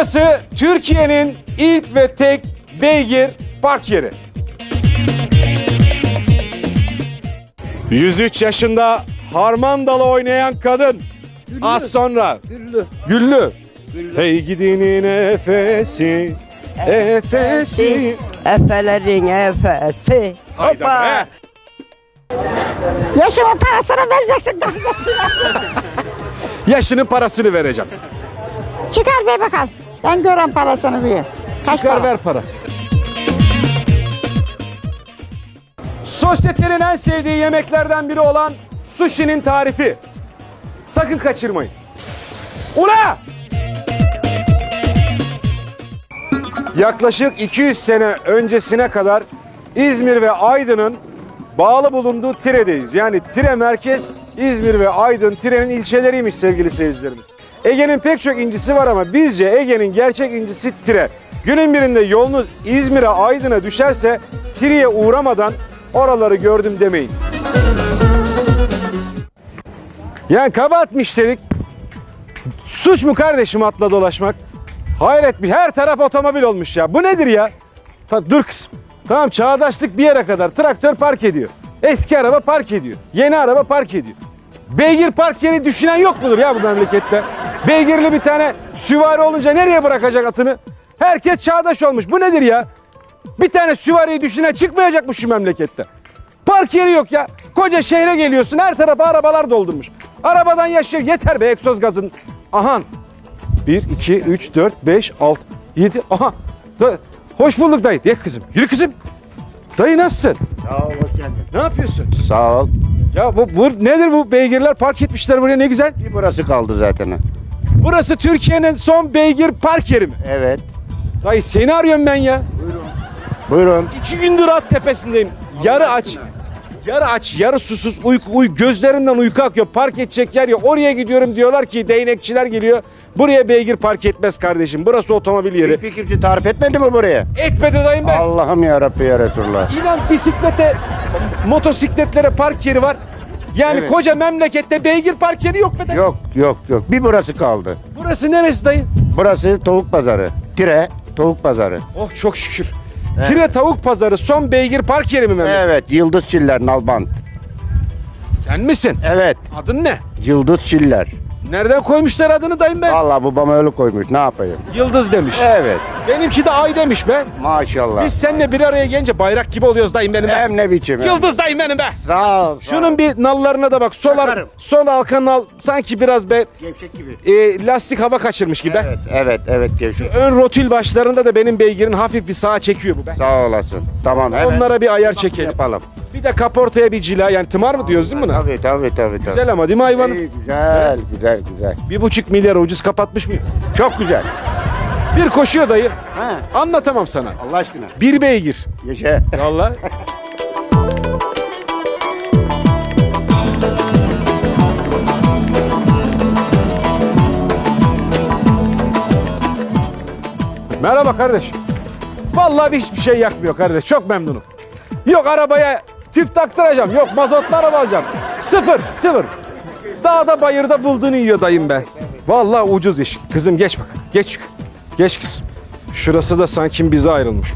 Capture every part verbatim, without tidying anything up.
Burası Türkiye'nin ilk ve tek beygir park yeri. yüz üç yaşında harmandalı oynayan kadın. Güllü. Az sonra. Güllü. Güllü. Güllü. Hey gidinin efesi, efesi. Efelerin efesi. Hayda be. Yaşımın parasını vereceksin. Yaşının parasını vereceğim. Çıkar ver bakalım. Ben görem parasını bir. Kaç Çıkar para? ver para. Sosyetenin en sevdiği yemeklerden biri olan sushi'nin tarifi. Sakın kaçırmayın. Ula! Yaklaşık iki yüz sene öncesine kadar İzmir ve Aydın'ın bağlı bulunduğu Tire'deyiz. Yani Tire merkez İzmir ve Aydın Tire'nin ilçeleriymiş sevgili seyircilerimiz. Ege'nin pek çok incisi var ama bizce Ege'nin gerçek incisi Tire. Günün birinde yolunuz İzmir'e, Aydın'a düşerse Tire'ye uğramadan oraları gördüm demeyin. Yani kabahat mı işledik? Suç mu kardeşim atla dolaşmak? Hayret bir, her taraf otomobil olmuş ya. Bu nedir ya? Ta, dur kızım. Tamam, çağdaşlık bir yere kadar. Traktör park ediyor. Eski araba park ediyor. Yeni araba park ediyor. Beygir park yeri düşünen yok mudur ya bu memlekette? Beygirli bir tane süvari olunca nereye bırakacak atını? Herkes çağdaş olmuş. Bu nedir ya? Bir tane süvariyi düşünen çıkmayacak mı şu memlekette? Park yeri yok ya. Koca şehre geliyorsun, her tarafa arabalar doldurmuş. Arabadan yaşıyor. Yeter be egzoz gazın. Aha. bir, iki, üç, dört, beş, altı, yedi. Aha. Da, hoş bulduk dayı. Ye kızım. Yürü kızım. Dayı nasılsın? Sağ ol, hoş geldin. Ne yapıyorsun? Sağ ol. Ya bu, bu nedir bu beygirler park etmişler buraya, ne güzel. Bir burası kaldı zaten. Burası Türkiye'nin son beygir park yeri mi? Evet. Dayı seni arıyorum ben ya. Buyurun. İki gündür at tepesindeyim. Yarı aç. Yarı aç, yarı susuz, uyku, uy, gözlerimden uyku akıyor. Park edecek yer yok. Oraya gidiyorum, diyorlar ki değnekçiler geliyor. Buraya beygir park etmez kardeşim. Burası otomobil yeri. Hiçbir kimse tarif etmedi mi buraya? Etmedi dayım ben. Allah'ım ya Rabbi ya Resulullah. İnan bisiklete, motosikletlere park yeri var. Yani Evet. koca memlekette beygir park yeri yok be dayı. Yok yok yok. Bir burası kaldı. Burası neresi dayı? Burası tavuk pazarı. Tire tavuk pazarı. Oh çok şükür. Tire tavuk pazarı son beygir park yeri mi memleket? Evet. Yıldız Çiller Nalbant. Sen misin? Evet. Adın ne? Yıldız Çiller. Nereden koymuşlar adını dayım be? Vallahi babam öyle koymuş. Ne yapayım? Yıldız demiş. Evet. Benimki de ay demiş be. Maşallah. Biz seninle bir araya gelince bayrak gibi oluyoruz dayım benim be. Hem ne biçim. hem. Yıldız dayım benim be. Sağ ol. sağ Şunun ol. bir nallarına da bak. Sol, ar- Bakarım. sol arka nal sanki biraz be Gevşek gibi. e, lastik hava kaçırmış gibi. be. Evet evet evet gevşek. Ön rotül başlarında da benim beygirin hafif bir sağa çekiyor bu be. Sağ olasın. Tamam hemen. Onlara bir ayar çekelim. Yapalım. Bir de kaportaya bir cila, yani tımar mı diyoruz değil mi buna? Tabii tabii tabii. tabii. Güzel ama değil mi hayvanım? İyi, güzel güzel güzel. Bir buçuk milyar ucuz kapatmış mıyım? Çok güzel. Bir koşuyor dayı. Ha, Anlatamam sana. Allah aşkına. Bir beygir. Yaşa. Vallahi. Merhaba kardeş. Vallahi hiçbir şey yakmıyor kardeş. Çok memnunum. Yok arabaya tüp taktıracağım. Yok mazotlu araba alacağım. Sıfır, sıfır. Dağda bayırda bulduğunu yiyor dayım be. Vallahi ucuz iş. Kızım geç bak. Geç. Geç kızım. Şurası da sanki bize ayrılmış.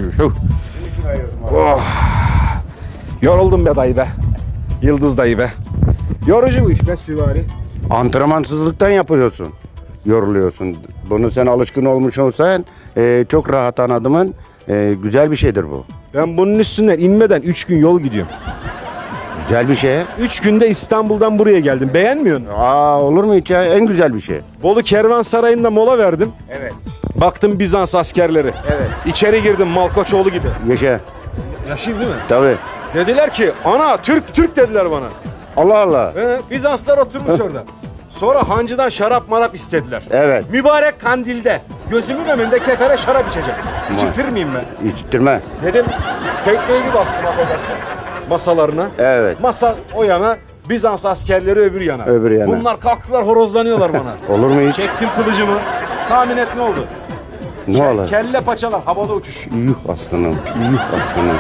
Oh. Yoruldum be dayı be. Yıldız dayı be. Yorucu bu iş be süvari. Antrenmansızlıktan yapıyorsun. Yoruluyorsun. Bunu sen alışkın olmuş olsan e, çok rahat anladımın. E, güzel bir şeydir bu. Ben bunun üstünden inmeden üç gün yol gidiyorum. Güzel bir şey. üç günde İstanbul'dan buraya geldim. Beğenmiyor musun? Aa, olur mu hiç ya? En güzel bir şey. Bolu Kervansarayı'nda mola verdim. Evet. Baktım Bizans askerleri. Evet. İçeri girdim Malkoçoğlu gibi. Yaşa. Yaşayayım değil mi? Tabii. Dediler ki ana Türk Türk dediler bana. Allah Allah. He, Bizanslar oturmuş orada. Sonra hancıdan şarap marap istediler. Evet. Mübarek kandilde gözümün önünde kefere şarap içecek. İçitir miyim ben? İçtirme. Dedim tekmeyi bir bastım affedersin masalarına. Evet. Masa o yana, Bizans askerleri öbür yana. Öbür yana. Bunlar kalktılar horozlanıyorlar bana. Olur mu hiç? Çektim kılıcımı. Tahmin et ne oldu? Ne olur? Kelle paçalar havada uçuş. Yuh aslanım. Yuh aslanım.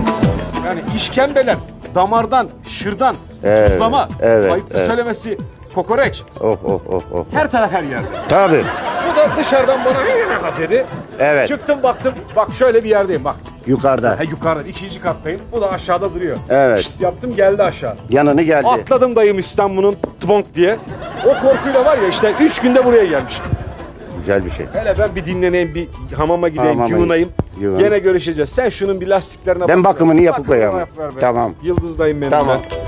Yani işkembeler damardan, şırdan, Evet, tuzlama. evet, Ayıptır evet. söylemesi kokoreç. Oh oh oh oh. Her taraf her yerde. Tabii. Bu da dışarıdan bana dedi. Evet. Çıktım baktım. Bak şöyle bir yerdeyim bak. Yukarıda. Ha, yukarıda ikinci kattayım. Bu da aşağıda duruyor. Evet. Şşt yaptım geldi aşağı. Yanını geldi. Atladım dayım İstanbul'un tbonk diye. O korkuyla var ya işte üç günde buraya gelmişim. Güzel bir şey. Hele ben bir dinleneyim, bir hamama gideyim, Hamama yuvinayım. yuvan. Gene görüşeceğiz. Sen şunun bir lastiklerine Ben bak. bakımını yapıp Bakımını koyarım. yap ver be. Tamam. Yıldızdayım benim Tamam. ben.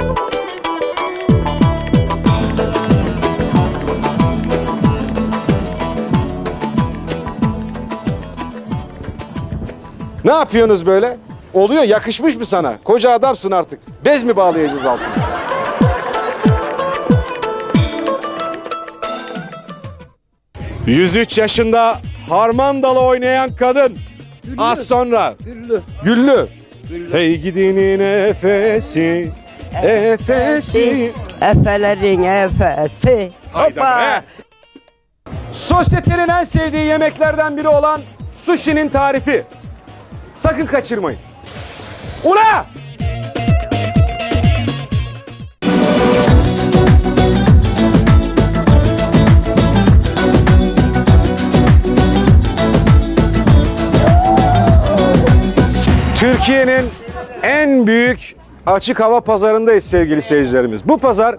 Ne yapıyorsunuz böyle? Oluyor, yakışmış mı sana? Koca adamsın artık. Bez mi bağlayacağız altına? yüz üç yaşında harmandalı oynayan kadın. Az sonra. Güllü. Güllü. Hey gidinin efesi, efesi. Efelerin efesi. Hayda be. Sosyetenin en sevdiği yemeklerden biri olan sushi'nin tarifi. Sakın kaçırmayın. Ula! Türkiye'nin en büyük açık hava pazarındayız sevgili seyircilerimiz. Bu pazar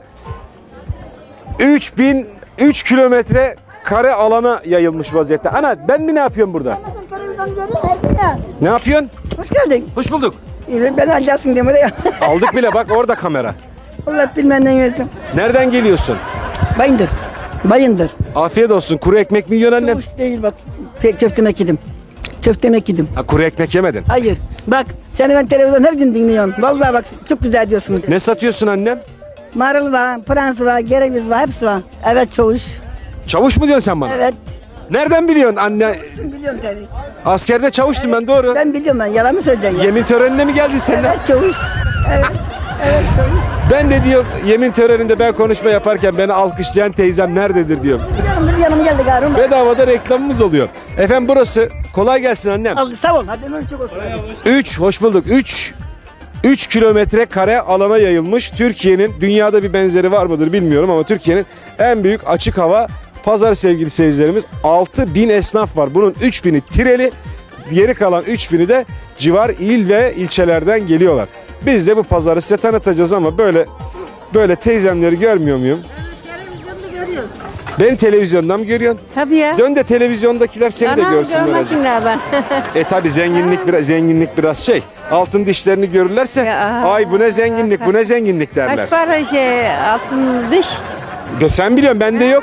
üç bin üç kilometre kare alana yayılmış vaziyette. Ana ben mi ne yapıyorum burada? Ne yapıyorsun? Hoş geldin. Hoş bulduk. İyi, ben alacaksın diye buraya. Aldık bile bak orada kamera. Allah bilmenden gelsin. Nereden geliyorsun? Bayındır. Bayındır. Afiyet olsun. Kuru ekmek mi yiyorsun annem? Çavuş değil bak. Pek köftemek yedim. Köftemek yedim. Ha, kuru ekmek yemedin. Hayır. Bak seni ben televizyon her gün dinliyorum. Vallahi bak çok güzel diyorsun. Ne satıyorsun annem? Marul var, Fransız var, gereviz var, hepsi var. Evet çavuş. Çavuş mu diyorsun sen bana? Evet. Nereden biliyorsun anne? Biliyorum seni. Askerde çavuştun ben doğru. Ben biliyorum ben. Yalan mı söyleyeceksin ya? Yemin törenine mi geldin sen? Evet çavuş. Evet. Evet çavuş. Ben de diyor yemin töreninde ben konuşma yaparken beni alkışlayan teyzem nerededir diyorum. Biliyorum bir yanıma geldi galiba. Bedavada reklamımız oluyor. Efendim burası. Kolay gelsin annem. Al, sağ ol. Hadi ömür çok olsun. üç hoş bulduk. üç üç kilometre kare alana yayılmış. Türkiye'nin dünyada bir benzeri var mıdır bilmiyorum ama Türkiye'nin en büyük açık hava pazarı sevgili seyircilerimiz. altı bin esnaf var. Bunun üç bini Tireli, geri kalan üç bini de civar il ve ilçelerden geliyorlar. Biz de bu pazarı size tanıtacağız ama böyle böyle teyzemleri görmüyor muyum? Televizyonda görüyoruz. Beni televizyondan mı görüyorsun? Tabii ya. Dön de televizyondakiler seni de Anam görsünler acaba. görmesinler ben. E tabi zenginlik biraz zenginlik biraz şey. Altın dişlerini görürlerse Ya, ay bu ne zenginlik bu ne zenginlik derler. Kaç para şey altın dış? Ya sen biliyorsun bende yok.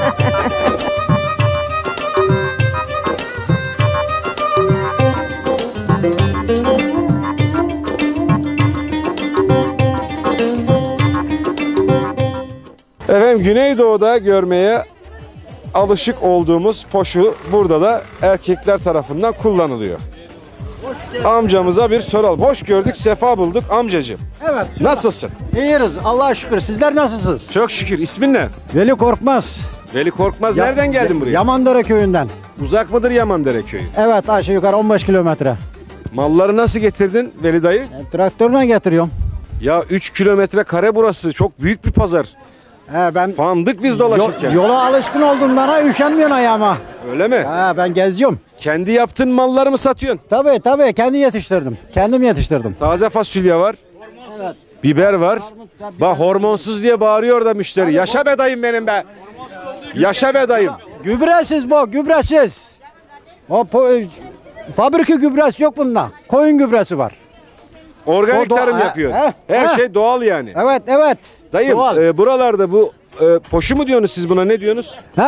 Efendim Güneydoğu'da görmeye alışık olduğumuz poşu burada da erkekler tarafından kullanılıyor. Amcamıza bir soralım. Hoş gördük, sefa bulduk amcacığım. Evet. Nasılsın? İyiyiz. Allah'a şükür. Sizler nasılsınız? Çok şükür. İsmin ne? Veli Korkmaz. Veli Korkmaz. Ya- Nereden geldin buraya? Yamandere köyünden. Uzak mıdır Yamandere köyü? Evet aşağı yukarı on beş kilometre. Malları nasıl getirdin Veli dayı? E, traktörle getiriyorum. Ya üç kilometre kare burası. Çok büyük bir pazar. He, ben Fandık biz yo- dolaşırken. yola alışkın olduğumdan üşenmiyorsun ayağıma. Öyle mi? He, ben geziyorum. Kendi yaptığın malları mı satıyorsun? Tabii tabii kendi yetiştirdim. Kendim yetiştirdim. Taze fasulye var. Biber var. Bak hormonsuz diye bağırıyor da müşteri. Yaşa be dayım benim be. Yaşa be dayım. Gübresiz bu, gübresiz. O po- fabrika gübresi yok bunda. Koyun gübresi var. Organik O doğa- tarım he, yapıyor. he, Her he. şey doğal yani. Evet evet. Dayım Doğal. e, buralarda bu e, poşu mu diyorsunuz siz buna ne diyorsunuz? Ha,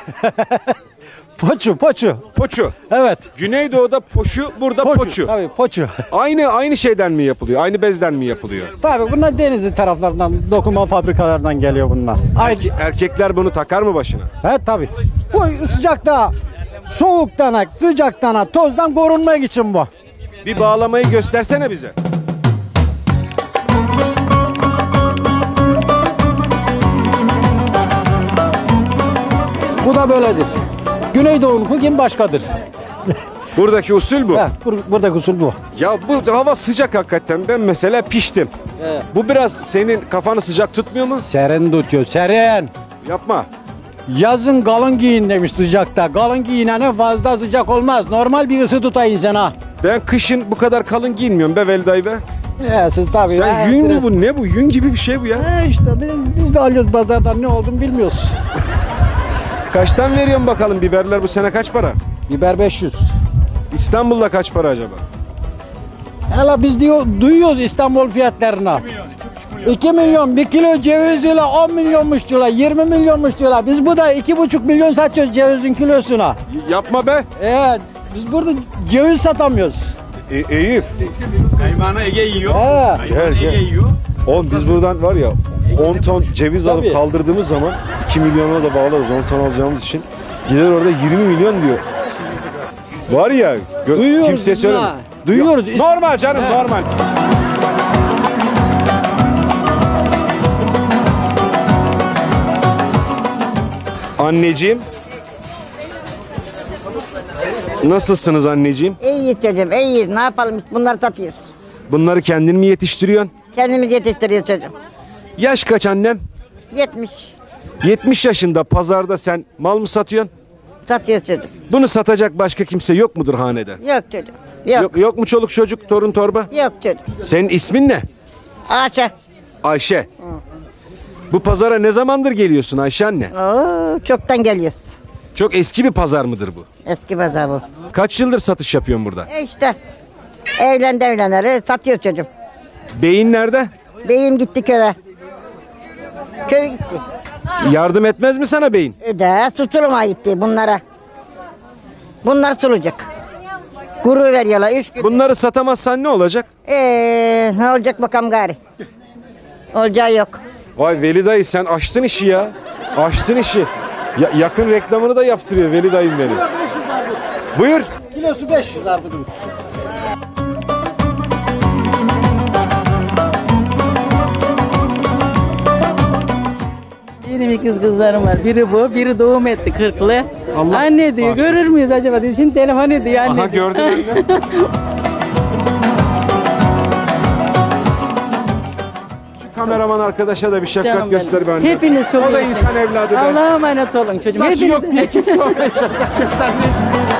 poçu poçu. Poçu. Evet. Güneydoğu'da poşu, burada poçu. Tabii poçu. Aynı aynı şeyden mi yapılıyor? Aynı bezden mi yapılıyor? Tabii bunlar Denizli taraflarından, dokuma fabrikalarından geliyor bunlar. Ay, Erke- erkekler bunu takar mı başına? he tabii. Bu sıcakta, soğuktan, sıcaktan, tozdan korunmak için bu. Bir bağlamayı göstersene bize. Bu da böyledir. Güneydoğu'nun bugün başkadır. Buradaki usul bu. Heh, bur- buradaki usul bu. Ya bu hava sıcak hakikaten. Ben mesela piştim. Evet. Bu biraz senin kafanı sıcak tutmuyor mu? Serin tutuyor, serin. Yapma. Yazın kalın giyin demiş sıcakta. Kalın giyinene fazla sıcak olmaz. Normal bir ısı tutar insana. Ben kışın bu kadar kalın giyinmiyorum be Veli be. He siz tabii. Sen he, yün mü biraz- bu? Ne bu? Yün gibi bir şey bu ya. He işte biz, biz de alıyoruz pazardan, ne olduğunu bilmiyoruz. Kaçtan veriyorsun bakalım biberler bu sene kaç para? Biber beş yüz. İstanbul'da kaç para acaba? Hala biz diyor, duyuyoruz İstanbul fiyatlarına. iki milyon, bir kilo ceviz diyorlar, on milyonmuş diyorlar, yirmi milyonmuş diyorlar. Biz burada iki buçuk milyon satıyoruz cevizin kilosuna. Y- Yapma be. Evet, biz burada ceviz satamıyoruz. E- Eyüp. Hayvanı Ege yiyor. He. Gel Hayvanı Ege gel. yiyor. Oğlum biz buradan var ya on ton ceviz Tabii. alıp kaldırdığımız zaman iki milyona da bağlarız on ton alacağımız için. Gider orada yirmi milyon diyor. Var ya gö- Duyuyoruz kimseye biz söyleme. ha. Duyuyoruz. Yok, normal canım normal. Anneciğim. Nasılsınız anneciğim? İyiyiz çocuğum, iyiyiz. Ne yapalım? Bunları satıyoruz. Bunları kendin mi yetiştiriyorsun? Kendimiz yetiştiriyoruz çocuğum. Yaş kaç annem? yetmiş. yetmiş yaşında pazarda sen mal mı satıyorsun? Satıyoruz çocuğum. Bunu satacak başka kimse yok mudur hanede? Yok çocuğum. Yok. Yok, yok mu çoluk çocuk, torun torba? Yok çocuğum. Senin ismin ne? Ayşe. Ayşe. Bu pazara ne zamandır geliyorsun Ayşe anne? Oo, çoktan geliyoruz. Çok eski bir pazar mıdır bu? Eski pazar bu. Kaç yıldır satış yapıyorsun burada? E işte. Evlendi evlenleri satıyor çocuğum. Beyin nerede? Beyim gitti köye. Köy gitti. Yardım etmez mi sana beyin? E de susuluma gitti bunlara. Bunlar sulacak. Kuru veriyorlar üç gün. Bunları satamazsan ne olacak? Eee ne olacak bakalım gari. Olacağı yok. Vay Veli dayı sen açtın işi ya. Açtın işi. Ya, yakın reklamını da yaptırıyor Veli dayım benim. Buyur. Kilosu beş yüz artık. Benim ikiz kızlarım var. Biri bu, biri doğum etti kırklı. Allah Anne diyor, bağışlasın. görür müyüz acaba diyor. Şimdi telefon ediyor anne Aha diyor. gördün mü? Şu kameraman arkadaşa da bir şefkat Canım göster be benim. anne. Hepiniz çok O da iyisiniz. insan evladı be. Allah'a emanet olun çocuğum. Saçı Hepiniz- yok diye kimse ona şefkat göstermiyor.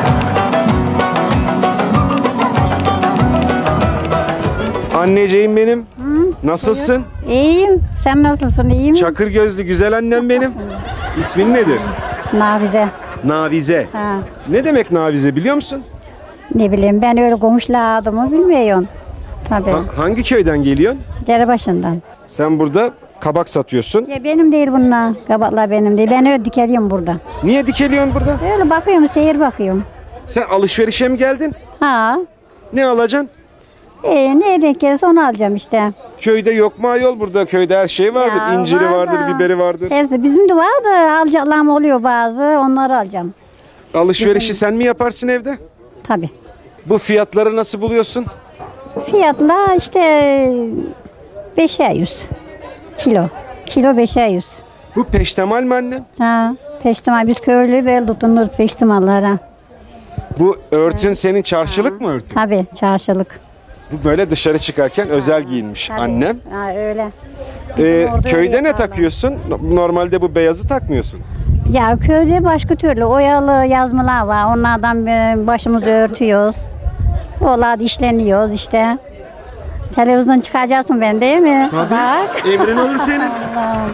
Anneciğim benim. Nasılsın? İyiyim. Sen nasılsın? İyiyim. Çakır gözlü güzel annem benim. İsmin nedir? Nafize. Navize. Ha. Ne demek Navize biliyor musun? Ne bileyim ben öyle komşular adımı bilmiyorum. Tabii. Ha- hangi köyden geliyorsun? Derebaşından. Sen burada kabak satıyorsun. Ya benim değil bunlar. Kabaklar benim değil. Ben öyle dikeliyorum burada. Niye dikeliyorsun burada? Öyle bakıyorum, seyir bakıyorum. Sen alışverişe mi geldin? Ha. Ne alacaksın? E, ne denk gelirse onu alacağım işte. Köyde yok mu ayol burada? Köyde her şey vardır. Ya, İnciri var vardır, da. biberi vardır. Hepsi bizim de var da alacaklarım oluyor bazı. Onları alacağım. Alışverişi sen mi yaparsın evde? Tabii. Bu fiyatları nasıl buluyorsun? Fiyatla işte beşer yüz. Kilo. Kilo beşer yüz. Bu peştemal mi anne? Ha. Peştemal. Biz köylü böyle tutunuruz peştemallara. Bu örtün senin çarşılık mı örtün? Tabii çarşılık. Bu böyle dışarı çıkarken özel giyinmiş Tabii. annem. Ha, öyle. Ee, orada köyde öyle ne yaparlar. takıyorsun? Normalde bu beyazı takmıyorsun. Ya köyde başka türlü oyalı yazmalar var. Onlardan e, başımızı örtüyoruz. Onlar işleniyoruz işte. Televizyondan çıkacaksın ben değil mi? Bak. Emrin olur senin. Allah.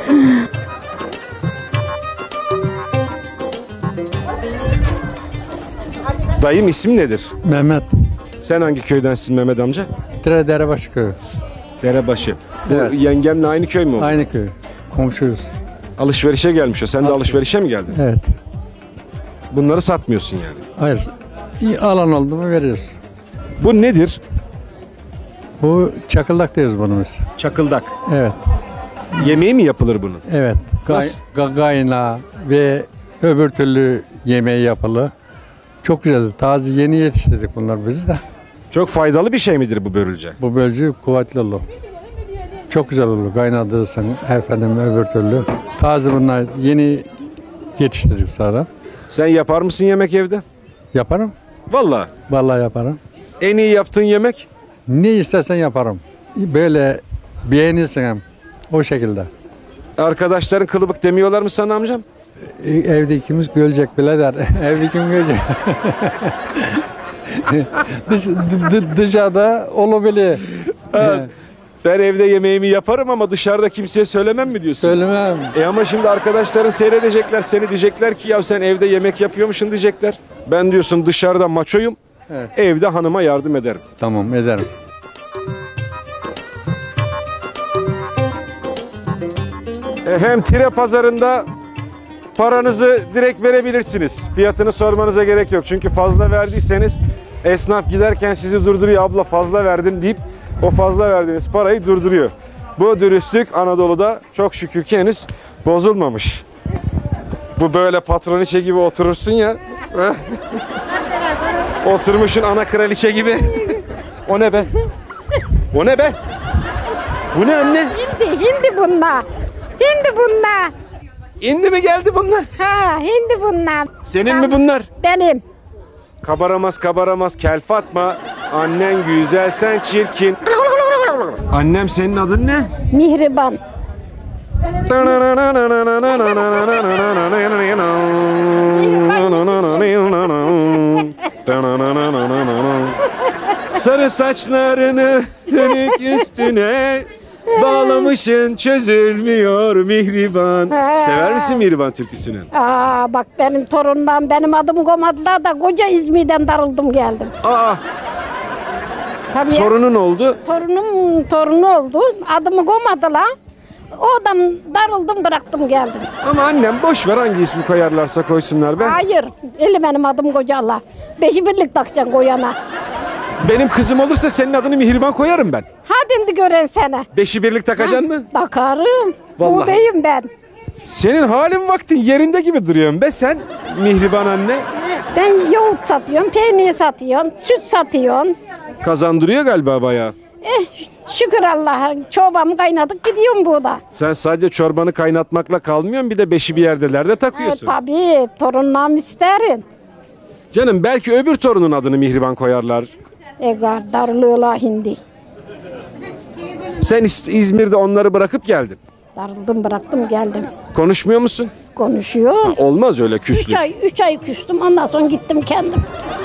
Dayım isim nedir? Mehmet Sen hangi köydensin Mehmet amca? Dire Derebaşı köyü. Derebaşı. Bu Evet. yengemle aynı köy mü oldu? Aynı köy. Komşuyuz. Alışverişe gelmiş o. Sen de alışverişe mi geldin? Evet. Bunları satmıyorsun yani. Hayır. İyi alan oldu mu veririz. Bu nedir? Bu çakıldak diyoruz bunu biz. Çakıldak. Evet. Yemeği mi yapılır bunun? Evet. Gay, Nasıl? ga- gayna ve öbür türlü yemeği yapılı. Çok güzel. Taze yeni yetiştirdik bunlar biz de. Çok faydalı bir şey midir bu börülce? Bu bölge kuvvetli olur. Çok güzel olur. Kaynadırsan efendim öbür türlü. Taze bunlar yeni yetiştirdik sonra. Sen yapar mısın yemek evde? Yaparım. Vallahi. Vallahi yaparım. En iyi yaptığın yemek? Ne istersen yaparım. Böyle beğenirsin hem. O şekilde. Arkadaşların kılıbık demiyorlar mı sana amcam? E, Evde ikimiz görecek birader. Evde kim görecek? Dış, dı- dı- dışarıda olabilir. Ben evde yemeğimi yaparım ama dışarıda kimseye söylemem mi diyorsun? Söylemem. E ama şimdi arkadaşların seyredecekler seni, diyecekler ki ya sen evde yemek yapıyormuşsun diyecekler. Ben diyorsun dışarıda maçoyum, Evet. evde hanıma yardım ederim. Tamam, ederim. Efendim Tire pazarında paranızı direkt verebilirsiniz. Fiyatını sormanıza gerek yok. Çünkü fazla verdiyseniz esnaf giderken sizi durduruyor. Abla fazla verdin deyip o fazla verdiğiniz parayı durduruyor. Bu dürüstlük Anadolu'da çok şükür ki henüz bozulmamış. Bu böyle patroniçe gibi oturursun ya. Oturmuşsun ana kraliçe gibi. O ne be? O ne be? Bu ne anne? Hindi, hindi bunlar. Hindi bunlar. İndi mi geldi bunlar? Ha, hindi bunlar. Senin mi bunlar? Benim. Kabaramaz kabaramaz kel Fatma. Annen güzel sen çirkin. Annem senin adın ne? Mihriban. Sarı saçlarını dönük üstüne bağlamışın çözülmüyor Mihriban. Sever misin Mihriban türküsünü? Aa, bak benim torundan benim adımı koymadılar da koca İzmir'den darıldım geldim. Aa, Tabii ya. torunun oldu. Torunum torunu oldu. Adımı koymadılar. Oradan darıldım bıraktım geldim. Ama annem boş ver hangi ismi koyarlarsa koysunlar be. Hayır. Eli benim adım koca Allah. Beşi birlik takacaksın koyana. Benim kızım olursa senin adını Mihriban koyarım ben. Hadi indi gören sene. Beşi birlik takacaksın mı? Takarım. Vallahi. Buğdayım ben. Senin halin vaktin yerinde gibi duruyorsun be sen Mihriban anne. Ben yoğurt satıyorum, peynir satıyorum, süt satıyorum. Kazandırıyor galiba bayağı. Eh, şükür Allah'a. Çorbamı kaynadık gidiyorum burada. Sen sadece çorbanı kaynatmakla kalmıyorsun bir de beşi bir yerdelerde E, takıyorsun. tabii torunlarım isterim. Canım belki öbür torunun adını Mihriban koyarlar. Egar darılıyorlar hindi. Sen İz- İzmir'de onları bırakıp geldin. Darıldım bıraktım geldim. Konuşmuyor musun? Konuşuyor. Olmaz öyle Üç küslük. ay, üç ay küstüm. Ondan sonra gittim kendim.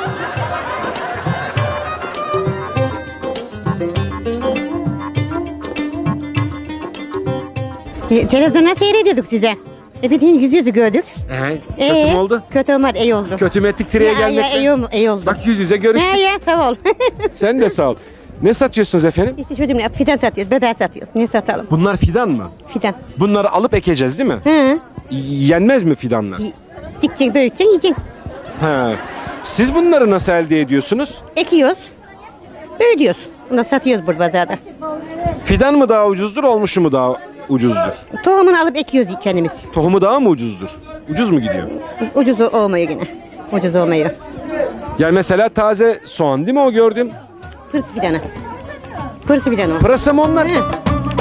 E, Televizyonda seyrediyorduk size. E, bir yüz yüzü gördük. Ee, E, kötü mü oldu? Kötü olmadı, iyi oldu. Kötü mü ettik Tire'ye Ya, ya, gelmekten? iyi, ol- iyi oldu. Bak yüz yüze görüştük. Ya, ya, sağ ol. Sen de sağ ol. Ne satıyorsunuz efendim? İşte çocuğum fidan satıyoruz, bebeği satıyoruz. Ne satalım? Bunlar fidan mı? Fidan. Bunları alıp ekeceğiz değil mi? Hı. Yenmez mi fidanlar? Dikeceksin, büyüteceksin, yiyeceksin. He. Siz bunları nasıl elde ediyorsunuz? Ekiyoruz, büyütüyoruz. Bunu satıyoruz burada pazarda. Fidan mı daha ucuzdur, olmuşu mu daha ucuzdur? Tohumunu alıp ekiyoruz kendimiz. Tohumu daha mı ucuzdur? Ucuz mu gidiyor? Ucuz olmuyor yine. Ucuz olmuyor. Yani mesela taze soğan değil mi o gördüğüm? Pırsı fidanı. Pırsı fidanı o. Pırasa mı onlar? Hı.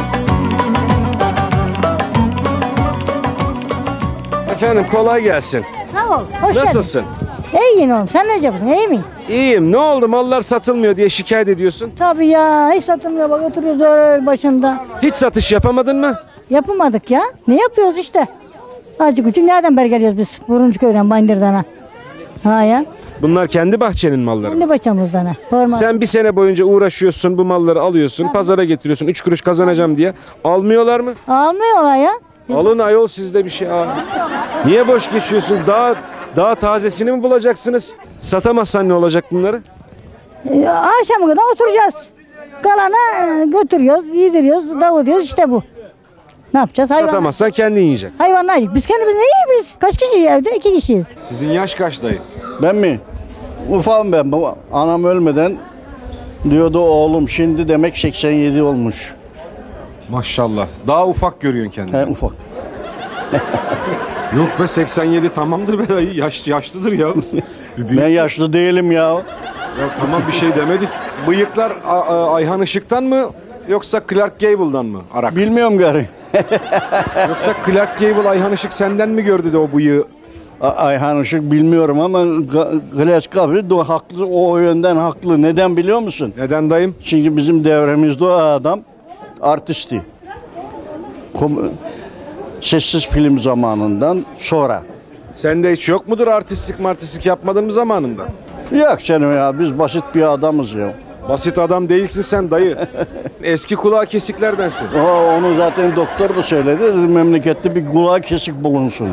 Efendim kolay gelsin. Sağ ol. Hoş Nasılsın? geldin. İyiyim oğlum. Sen ne yapacaksın? İyi mi? İyiyim. Ne oldu? Mallar satılmıyor diye şikayet ediyorsun. Tabii ya. Hiç satılmıyor. Bak oturuyoruz öyle başında. Hiç satış yapamadın mı? Yapamadık ya. Ne yapıyoruz işte? Azıcık küçük nereden beri geliyoruz biz? Buruncuköy'den, Bayındır'dan ha. Ha ya. Bunlar kendi bahçenin malları. Kendi başımızdan ha. Formal. Sen bir sene boyunca uğraşıyorsun, bu malları alıyorsun, pazara getiriyorsun, üç kuruş kazanacağım diye. Almıyorlar mı? Almıyorlar ya. Alın ayol sizde bir şey. Aa. Niye boş geçiyorsunuz? Daha daha tazesini mi bulacaksınız? Satamazsan ne olacak bunları? Ee, akşama kadar oturacağız. Kalana e, götürüyoruz, yediriyoruz, davutuyoruz işte bu. Ne yapacağız? Hayvan, Satamazsan kendin yiyeceksin. hayvanlar yiyecek. Biz kendimiz ne yiyoruz? Kaç kişiyiz evde? İki kişiyiz. Sizin yaş kaç dayı? Ben mi? Ufağım ben. Bu anam ölmeden diyordu oğlum, şimdi demek seksen yedi olmuş. Maşallah. Daha ufak görüyorsun kendini. He, ufak. Yok be seksen yedi tamamdır be dayı. Yaş, yaşlıdır ya. Ben yaşlı değilim ya. Ya tamam bir şey demedik. Bıyıklar A- A- Ayhan Işık'tan mı yoksa Clark Gable'dan mı Arak? Bilmiyorum gari. Yoksa Clark Gable Ayhan Işık senden mi gördü de o bıyığı A- Ayhan Işık bilmiyorum ama Ga- Gles Gabri de haklı, o yönden haklı. Neden biliyor musun? Neden dayım? Çünkü bizim devremizde o adam artisti. Kom- Sessiz film zamanından sonra. Sende hiç yok mudur artistlik martistlik yapmadın mı zamanında? Yok canım ya, biz basit bir adamız ya. Basit adam değilsin sen dayı. Eski kulağı kesiklerdensin. O, onu zaten doktor da söyledi. Dedi, memlekette bir kulağı kesik bulunsun.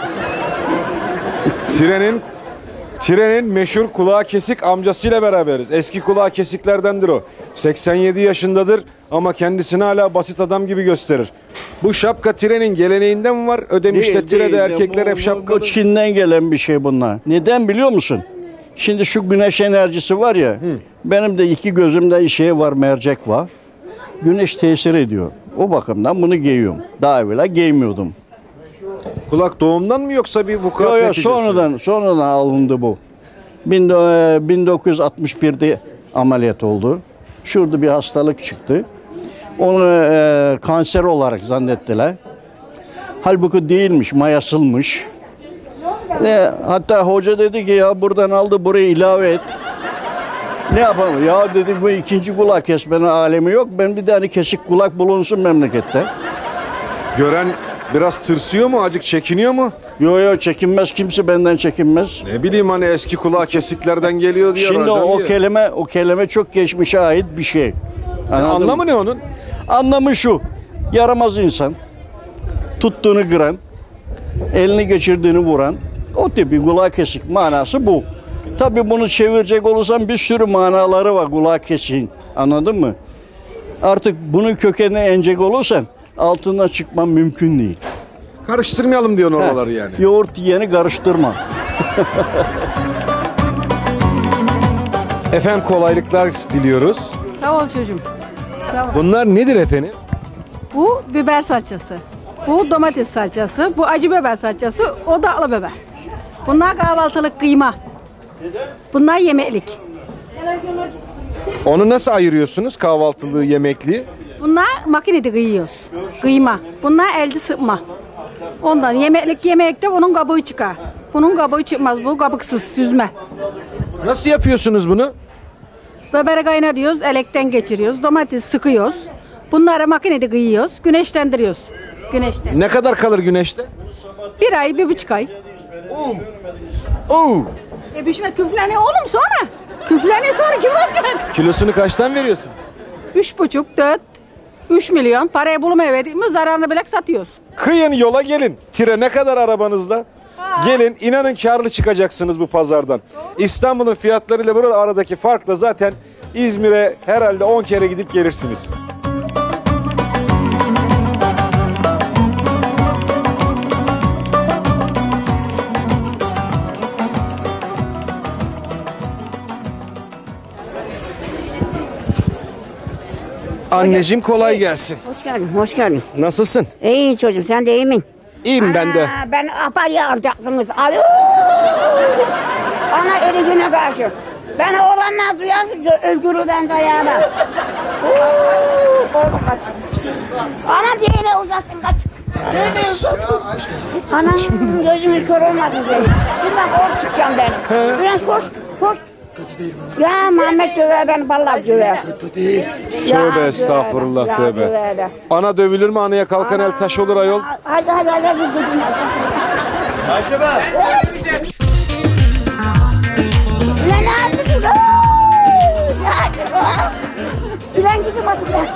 Trenin Trenin meşhur kulağı kesik amcasıyla beraberiz. Eski kulağı kesiklerdendir o. seksen yedi yaşındadır ama kendisini hala basit adam gibi gösterir. Bu şapka Trenin geleneğinden mi var? Ödemiş'te Değil, Tire'de değil. erkekler Bu- hep bu- şapkalı. Bu Çin'den gelen bir şey bunlar. Neden biliyor musun? Şimdi şu güneş enerjisi var ya, benim de iki gözümde şey var, mercek var. Güneş tesir ediyor. O bakımdan bunu giyiyorum. Daha evvela giymiyordum. Kulak doğumdan mı yoksa bir vukuat Yok yok, neticesi? sonradan, sonradan alındı bu. Bin- e, bin dokuz yüz altmış birde ameliyat oldu. Şurada bir hastalık çıktı. Onu e, kanser olarak zannettiler. Halbuki değilmiş, mayasılmış. E, hatta hoca dedi ki ya buradan aldı buraya ilave et. Ne yapalım? Ya dedik bu ikinci kulak kesmenin alemi yok. Ben bir tane kesik kulak bulunsun memlekette. Gören biraz tırsıyor mu? Acık çekiniyor mu? Yo yo, çekinmez, kimse benden çekinmez. Ne bileyim hani eski kulağı kesiklerden geliyor diyor. Şimdi hocam o diyor. kelime o kelime çok geçmişe ait bir şey. Anladın Anlamı mı? ne onun? Anlamı şu. Yaramaz insan. Tuttuğunu kıran, elini geçirdiğini vuran, o tip bir kulağı kesik manası bu. Tabii bunu çevirecek olursan bir sürü manaları var kulağı kesiğin. Anladın mı? Artık bunun kökenine enecek olursan altından çıkman mümkün değil. Karıştırmayalım diyorsun oraları yani. Yoğurt yiyeni karıştırma. Efendim kolaylıklar diliyoruz. Sağ ol çocuğum. Sağ ol. Bunlar nedir efendim? Bu biber salçası. Bu domates salçası. Bu acı biber salçası. O da aklı biber. Bunlar kahvaltılık kıyma. Bunlar yemeklik. Onu nasıl ayırıyorsunuz kahvaltılığı, yemekliği? Bunlar makinede kıyıyoruz. Kıyma. Bunlar elde sıkma. Ondan yemeklik yemekte bunun kabuğu çıkar. Bunun kabuğu çıkmaz. Bu kabıksız süzme. Nasıl yapıyorsunuz bunu? Biberi kaynatıyoruz, elekten geçiriyoruz. Domates sıkıyoruz. Bunları makinede kıyıyoruz. Güneşlendiriyoruz. Güneşte. Ne kadar kalır güneşte? Bir ay, bir buçuk ay. Oo. E pişme küfleniyor oğlum sonra. Küfleniyor sonra kim alacak? Kilosunu kaçtan veriyorsun? Üç buçuk, dört, üç milyon. Parayı bulmaya verdiğimiz zararını bile satıyoruz. Kıyın yola gelin. Tire ne kadar arabanızda? Gelin, inanın karlı çıkacaksınız bu pazardan. İstanbul'un fiyatlarıyla burada aradaki farkla zaten İzmir'e herhalde on kere gidip gelirsiniz. Anneciğim kolay gelsin. Hoş geldin, hoş geldin. Nasılsın? İyi çocuğum, sen de iyi misin? İyiyim ben de. Ana, ben aparya alacaktınız. Alo! Ana eli güne karşı. Ben oğlanla duyan öldürürden dayağına. Oğlum kaç. Ana diyene uzatsın kaç. Anam gözümün kör olmasın senin. Buradan koş çıkacağım ben. Biraz koş, koş. Ya Mehmet döver beni, vallahi döver. Tövbe estağfurullah, ya tövbe. döver de. Ana dövülür mü? Anaya kalkan el taş olur ayol. Hadi hadi hadi hadi gözüm. Ayşe be. Ulan ne yaptın lan? Ne yaptın lan? Ulan gidin bakın lan.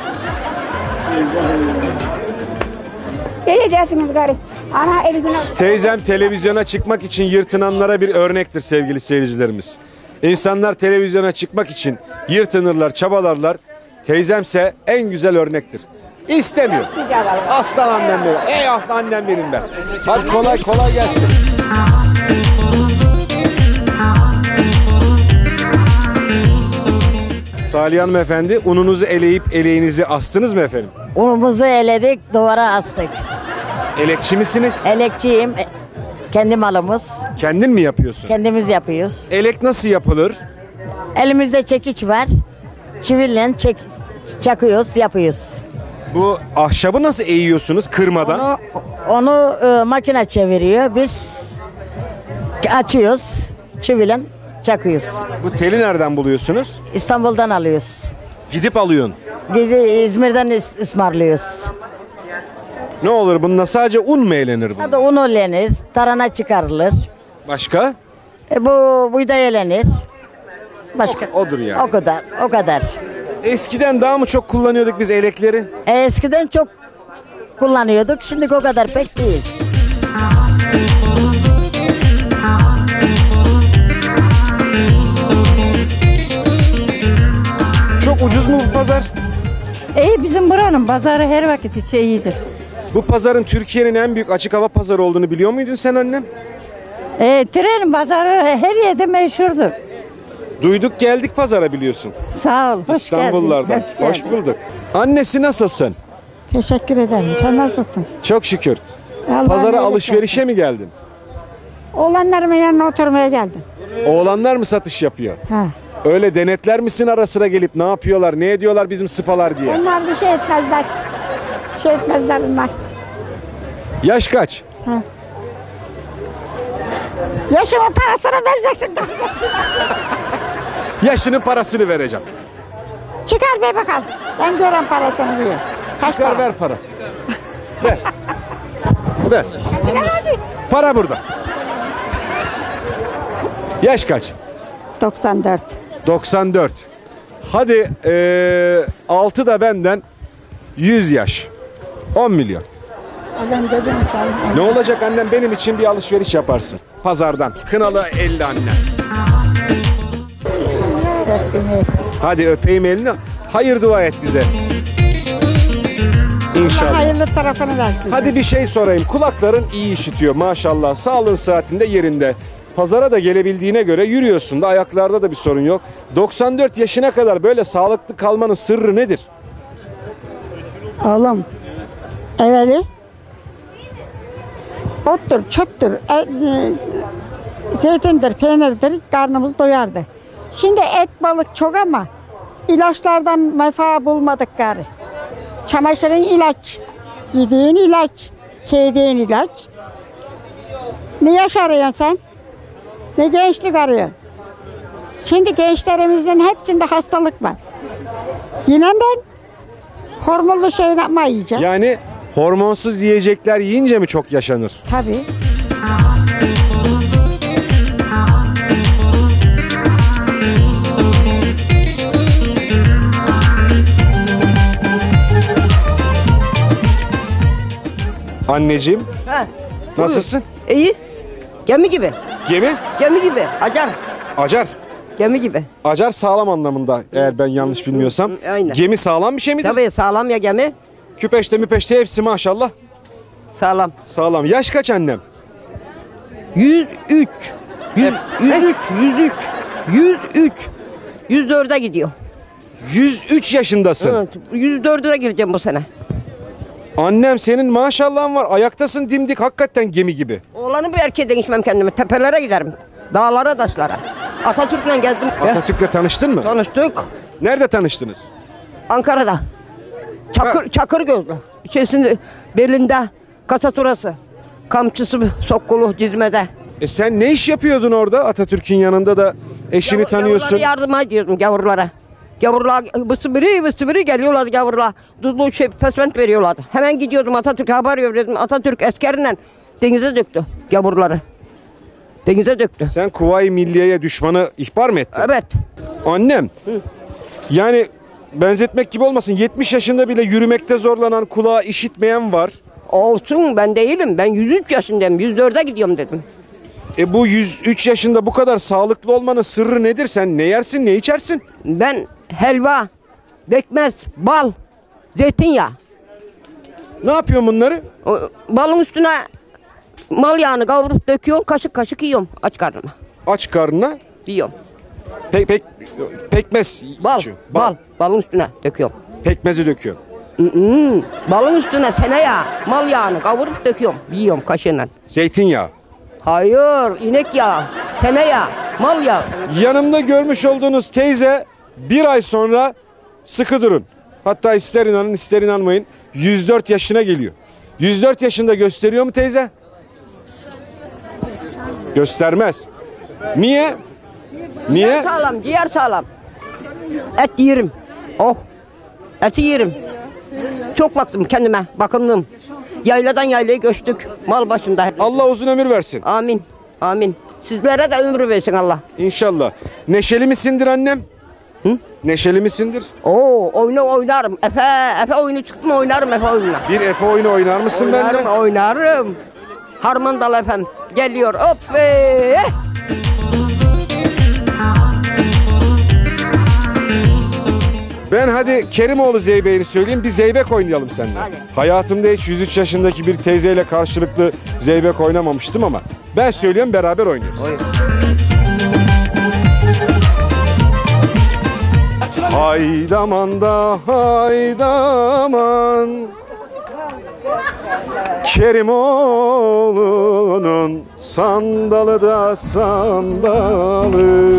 Ne dersiniz gari? Ana eli güne... Teyzem televizyona çıkmak için yırtınanlara bir örnektir sevgili seyircilerimiz. İnsanlar televizyona çıkmak için yırtınırlar, çabalarlar. Teyzemse en güzel örnektir. İstemiyor. Aslan annem benim. Ey aslan annem benim ben. Hadi kolay kolay gelsin. Salih Hanım efendi, ununuzu eleyip eleğinizi astınız mı efendim? Unumuzu eledik, duvara astık. Elekçi misiniz? Elekçiyim. e, Kendi malımız. Kendin mi yapıyorsun? Kendimiz yapıyoruz. Elek nasıl yapılır? Elimizde çekiç var. Çiville çek, çakıyoruz, yapıyoruz. Bu ahşabı nasıl eğiyorsunuz kırmadan? Onu, onu e, makine çeviriyor. Biz Açıyoruz. Çivilen çakıyoruz. Bu teli nereden buluyorsunuz? İstanbul'dan alıyoruz. Gidip alıyorsun. Gidi İzmir'den is- ısmarlıyoruz. Ne olur bununla sadece un mu eğlenir bu? Hadi un olenir, tarhana çıkarılır. Başka? E, bu buğday elenir. Başka? O- odur yani. O kadar, o kadar. Eskiden daha mı çok kullanıyorduk biz elekleri? E, eskiden çok kullanıyorduk, şimdi o kadar pek değil. Çok ucuz mu bu pazar? İyi, bizim buranın pazarı her vakit içi iyidir. Bu pazarın Türkiye'nin en büyük açık hava pazarı olduğunu biliyor muydun sen annem? E, tren pazarı her yerde meşhurdur. Duyduk geldik pazara biliyorsun. Sağ ol, hoş İstanbullardan. geldin. Hoş, Hoş geldin. bulduk. Annesi nasılsın? Teşekkür ederim. Sen nasılsın? Çok şükür. Allah'ın Pazara iyilik alışverişe mi geldin? versin. Oğlanlarımın yanına oturmaya geldim. Oğlanlar mı satış yapıyor? Ha. Öyle denetler misin ara sıra gelip ne yapıyorlar, ne ediyorlar bizim sıpalar diye? Onlar bir şey etmezler. Bir şey etmezler bunlar. Yaş kaç? Ha. Yaşımın parasını vereceksin. Yaşının parasını vereceğim. Çıkar ver bakalım. Ben gören parasını diyor. Kaç Çıkar para? ver para. Ver. Ver. Hadi. Para burada. Yaş kaç? doksan dört. doksan dört. Hadi ee, altı da benden yüz yaş. on milyon. Ben dedim sen. Ne olacak annem, benim için bir alışveriş yaparsın. Pazardan. Kınalı elli annem. Hadi öpeyim elini. Hayır dua et bize. İnşallah. Hayırlı tarafını versin. Hadi bir şey sorayım. Kulakların iyi işitiyor maşallah. Sağlığın saatinde yerinde. Pazara da gelebildiğine göre yürüyorsun da, ayaklarda da bir sorun yok. doksan dört yaşına kadar böyle sağlıklı kalmanın sırrı nedir? Oğlum, evveli ottur, çöptür, e, e, zeytindir, peynirdir, karnımız doyardı. Şimdi et, balık çok ama ilaçlardan menfaat bulmadık gari. Çamaşırın ilaç, yediğin ilaç, giydiğin ilaç. Ne yaş arıyorsun sen? Ne gençlik arıyorsun? Şimdi gençlerimizin hepsinde hastalık var. Yine ben hormonlu şey yapma yiyeceğim. Yani hormonsuz yiyecekler yiyince mi çok yaşanır? Tabii. Anneciğim, Ha, nasılsın? iyi. Gemi gibi. Gemi? Gemi gibi. Acar. Acar. Gemi gibi. Acar sağlam anlamında, eğer ben yanlış bilmiyorsam. Aynen. Gemi sağlam bir şey midir? Tabii sağlam ya gemi. Küpeşte müpeşte hepsi maşallah. Sağlam. Sağlam. Yaş kaç annem? yüz üç. yüz, yüz üç. yüz üç. yüz üç. yüz dörde gidiyor. yüz üç yaşındasın. Evet, yüz dörde gireceğim bu sene. Annem senin maşallahın var. Ayaktasın dimdik, hakikaten gemi gibi. Oğlanı bir erkeğe değişmem kendime. Tepelere giderim. Dağlara, taşlara. Atatürk'le gezdim. Atatürk'le tanıştın mı? Tanıştık. Nerede tanıştınız? Ankara'da. Çakır, çakır gözlü. Şeysinde, belinde kataturası. Kamçısı, sokkulu, cizmede. E sen ne iş yapıyordun orada? Atatürk'ün yanında da eşini Gavur- tanıyorsun. Gavurlara yardım ediyordum gavurlara. Gavurlar bısı biri bısı biri geliyorlardı gavurlar. Tuzlu şey pesment veriyorlardı. Hemen gidiyordum Atatürk'e haber veriyordum. Atatürk askeriyle denize döktü gavurları. Denize döktü. Sen Kuvayi Milliye'ye düşmanı ihbar mı ettin? Evet. Annem. Yani benzetmek gibi olmasın, yetmiş yaşında bile yürümekte zorlanan, kulağı işitmeyen var. Olsun, ben değilim. Ben yüz üç yaşındayım. yüz dörde gidiyorum dedim. E bu yüz üç yaşında bu kadar sağlıklı olmanın sırrı nedir? Sen ne yersin, ne içersin? Ben helva, bekmez, bal, zeytinyağı. Ne yapıyorsun bunları? O, balın üstüne mal yağını kavurup döküyorum. Kaşık kaşık yiyorum aç karnıma. Aç karnına Yiyorum. pek pek pekmez Bal, içiyor. bal, balın üstüne döküyorum. Pekmezi döküyor. Mm-mm. Balın üstüne sene yağı, mal yağını kavurup döküyorum. Yiyorum kaşığıyla. Zeytinyağı. Hayır, inek yağı, sene yağı, mal yağı. Yanımda görmüş olduğunuz teyze bir ay sonra, sıkı durun, hatta ister inanın ister inanmayın, yüz dört yaşına geliyor. yüz dört yaşında gösteriyor mu teyze? Göstermez. Niye? Niye? Ciğer sağlam, ciğer sağlam. Et yerim. Oh. Eti yerim. Çok baktım kendime, bakımlıyım. Yayladan yaylaya göçtük. Mal başında. Allah uzun ömür versin. Amin. Amin. Sizlere de ömür versin Allah. İnşallah. Neşeli misindir annem? Hı? Neşeli misindir? Oo, oyunu oynarım. Efe, Efe oyunu çıktı mı oynarım Efe oyununa. Bir Efe oyunu oynar mısın oynarım, benimle? Oynarım. Harman Dal Efem geliyor. Hop be. Ben hadi Kerimoğlu Zeybe'yi söyleyeyim, bir zeybek oynayalım seninle. Hadi. Hayatımda hiç yüz üç yaşındaki bir teyzeyle karşılıklı zeybek oynamamıştım ama ben söylüyorum, beraber oynuyoruz. Oy. Haydaman da haydaman, Kerimoğlu'nun sandalı da sandalı.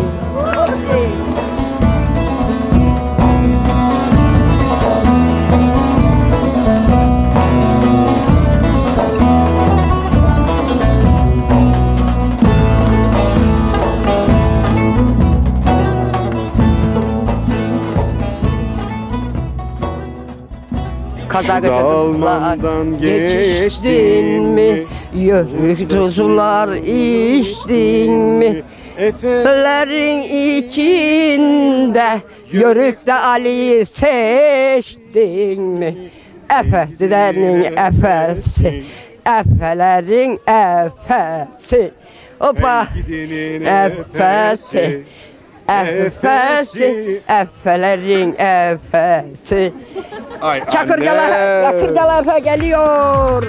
Kaza Şu dalmandan geçtin mi? Yörük tuzlar içtin mi? Efelerin içinde Yörük'te Ali'yi seçtin mi? Efelerin efesi, efelerin efesi. Hoppa! Efesi. Efesi, efelerin efesi. Ay Çakırgalı, anne. Çakırgalı Efe geliyor.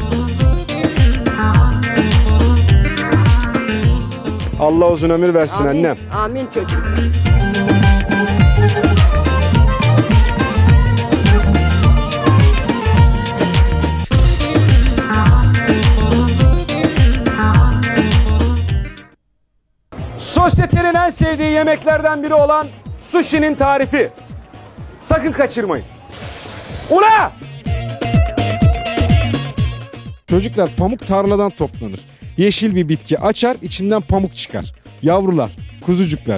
Allah uzun ömür versin Amin, annem. amin çocuğum. Sosyetenin en sevdiği yemeklerden biri olan sushi'nin tarifi. Sakın kaçırmayın. Ula! Çocuklar, pamuk tarladan toplanır. Yeşil bir bitki açar, içinden pamuk çıkar. Yavrular, kuzucuklar.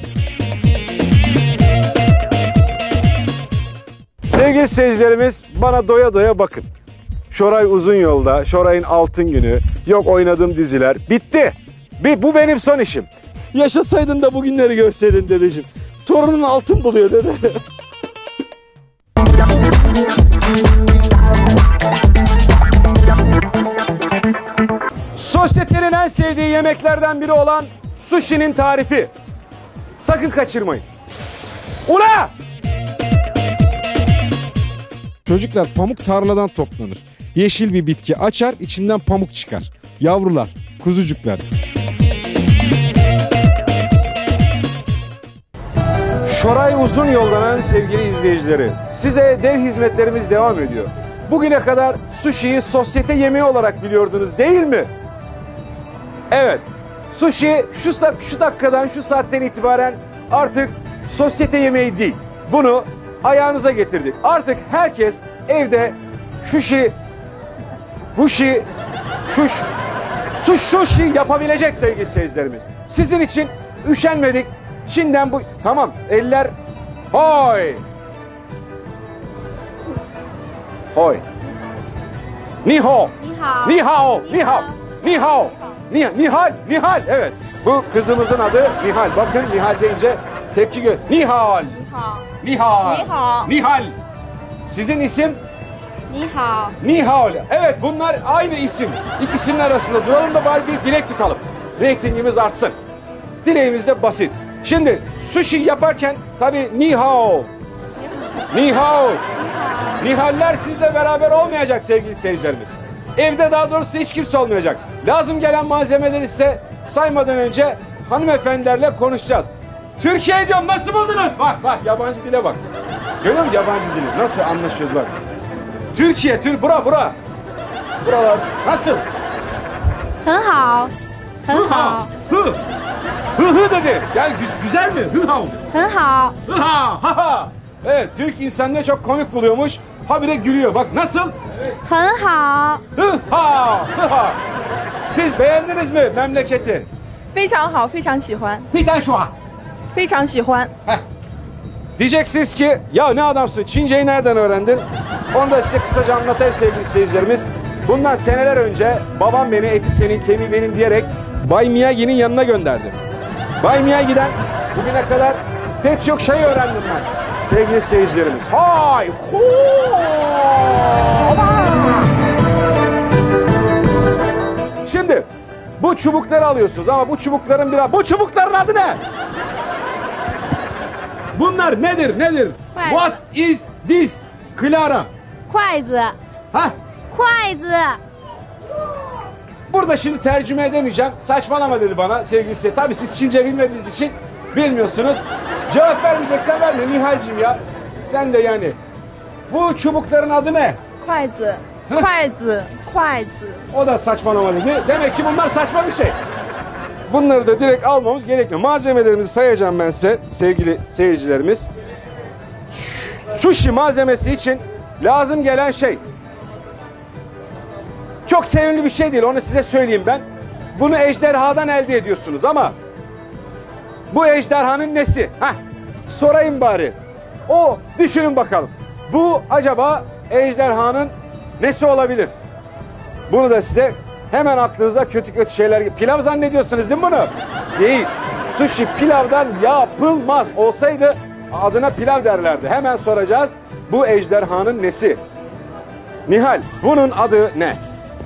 Sevgili seyircilerimiz, bana doya doya bakın. Şoray Uzun Yolda, Şoray'ın Altın Günü, yok oynadığım diziler. Bitti. Bir, bu benim son işim. Yaşasaydın da bugünleri görseydin dedeciğim. Torunun altın buluyor dede. Sosyetenin en sevdiği yemeklerden biri olan sushi'nin tarifi. Sakın kaçırmayın. Ula! Çocuklar, pamuk tarladan toplanır. Yeşil bir bitki açar, içinden pamuk çıkar. Yavrular, kuzucuklar. Şoray Uzun Yoldan sevgili izleyicileri, size dev hizmetlerimiz devam ediyor. Bugüne kadar sushi'yi sosyete yemeği olarak biliyordunuz değil mi? Evet, sushi şu, şu dakikadan, şu saatten itibaren artık sosyete yemeği değil. Bunu ayağınıza getirdik. Artık herkes evde sushi, bushi, şuş, su sushi yapabilecek sevgili seyircilerimiz. Sizin için üşenmedik. Çin'den bu... Tamam, eller... Hoy! Hoy! Ni hao! Ni hao! Ni hao! Ni hao! Ni Nihal! Nihal! Evet. Bu kızımızın adı Nihal. Bakın, Nihal deyince tepki gö... Nihal! Nihal! Nihal! Nihal! Sizin isim? Nihao. Nihal. Evet, bunlar aynı isim. İkisinin arasında duralım da bari bir dilek tutalım. Reytingimiz artsın. Dileğimiz de basit. Şimdi sushi yaparken tabii ni hao. Ni hao. Nihaller sizle beraber olmayacak sevgili seyircilerimiz. Evde daha doğrusu hiç kimse olmayacak. Lazım gelen malzemeleri ise saymadan önce hanımefendilerle konuşacağız. Türkiye diyorum, nasıl buldunuz? Bak bak, yabancı dile bak. Görüyor musun yabancı dili? Nasıl anlaşıyoruz bak. Türkiye, Tür, bura bura. Buralar nasıl? 很好，很好， Hı. Hı hı dedi. Yani güz- güzel mi? Hı hav. 很好， Hı ha ha ha. Evet, Türk insanını çok komik buluyormuş. Habire gülüyor. Bak nasıl? 很好， Hı ha hı ha. Siz beğendiniz mi memleketi? 非常好，非常喜欢， Bir tane şu an. 非常喜欢。 Diyeceksiniz ki ya ne adamsın, Çince'yi nereden öğrendin? Onu da size kısaca anlatayım sevgili seyircilerimiz. Bundan seneler önce babam beni eti senin kemiği benim diyerek Bay Miyagi'nin yanına gönderdi. Bay Miyagi'den bugüne kadar pek çok şey öğrendim ben sevgili seyircilerimiz. Hay! Şimdi bu çubukları alıyorsunuz ama bu çubukların biraz... Bu çubukların adı ne? Bunlar nedir, nedir? What is this? Clara. 筷子。 Ha? 筷子。 Burada şimdi tercüme edemeyeceğim. Saçmalama dedi bana sevgili seyirciler. Tabii siz Çince bilmediğiniz için bilmiyorsunuz. Cevap vermeyeceksen verme Nihal'cim ya. Sen de yani. Bu çubukların adı ne? 筷子，筷子，筷子。 O da saçmalama dedi. Demek ki bunlar saçma bir şey. Bunları da direkt almamız gerekiyor. Malzemelerimizi sayacağım ben size sevgili seyircilerimiz. Sushi malzemesi için lazım gelen şey. Çok sevimli bir şey değil, onu size söyleyeyim ben. Bunu ejderhadan elde ediyorsunuz ama bu ejderhanın nesi? Heh, sorayım bari. O, düşünün bakalım. Bu acaba ejderhanın nesi olabilir? Bunu da size hemen aklınıza kötü kötü şeyler... Pilav zannediyorsunuz değil mi bunu? Değil. Sushi pilavdan yapılmaz. Olsaydı adına pilav derlerdi. Hemen soracağız. Bu ejderhanın nesi? Nihal, bunun adı ne?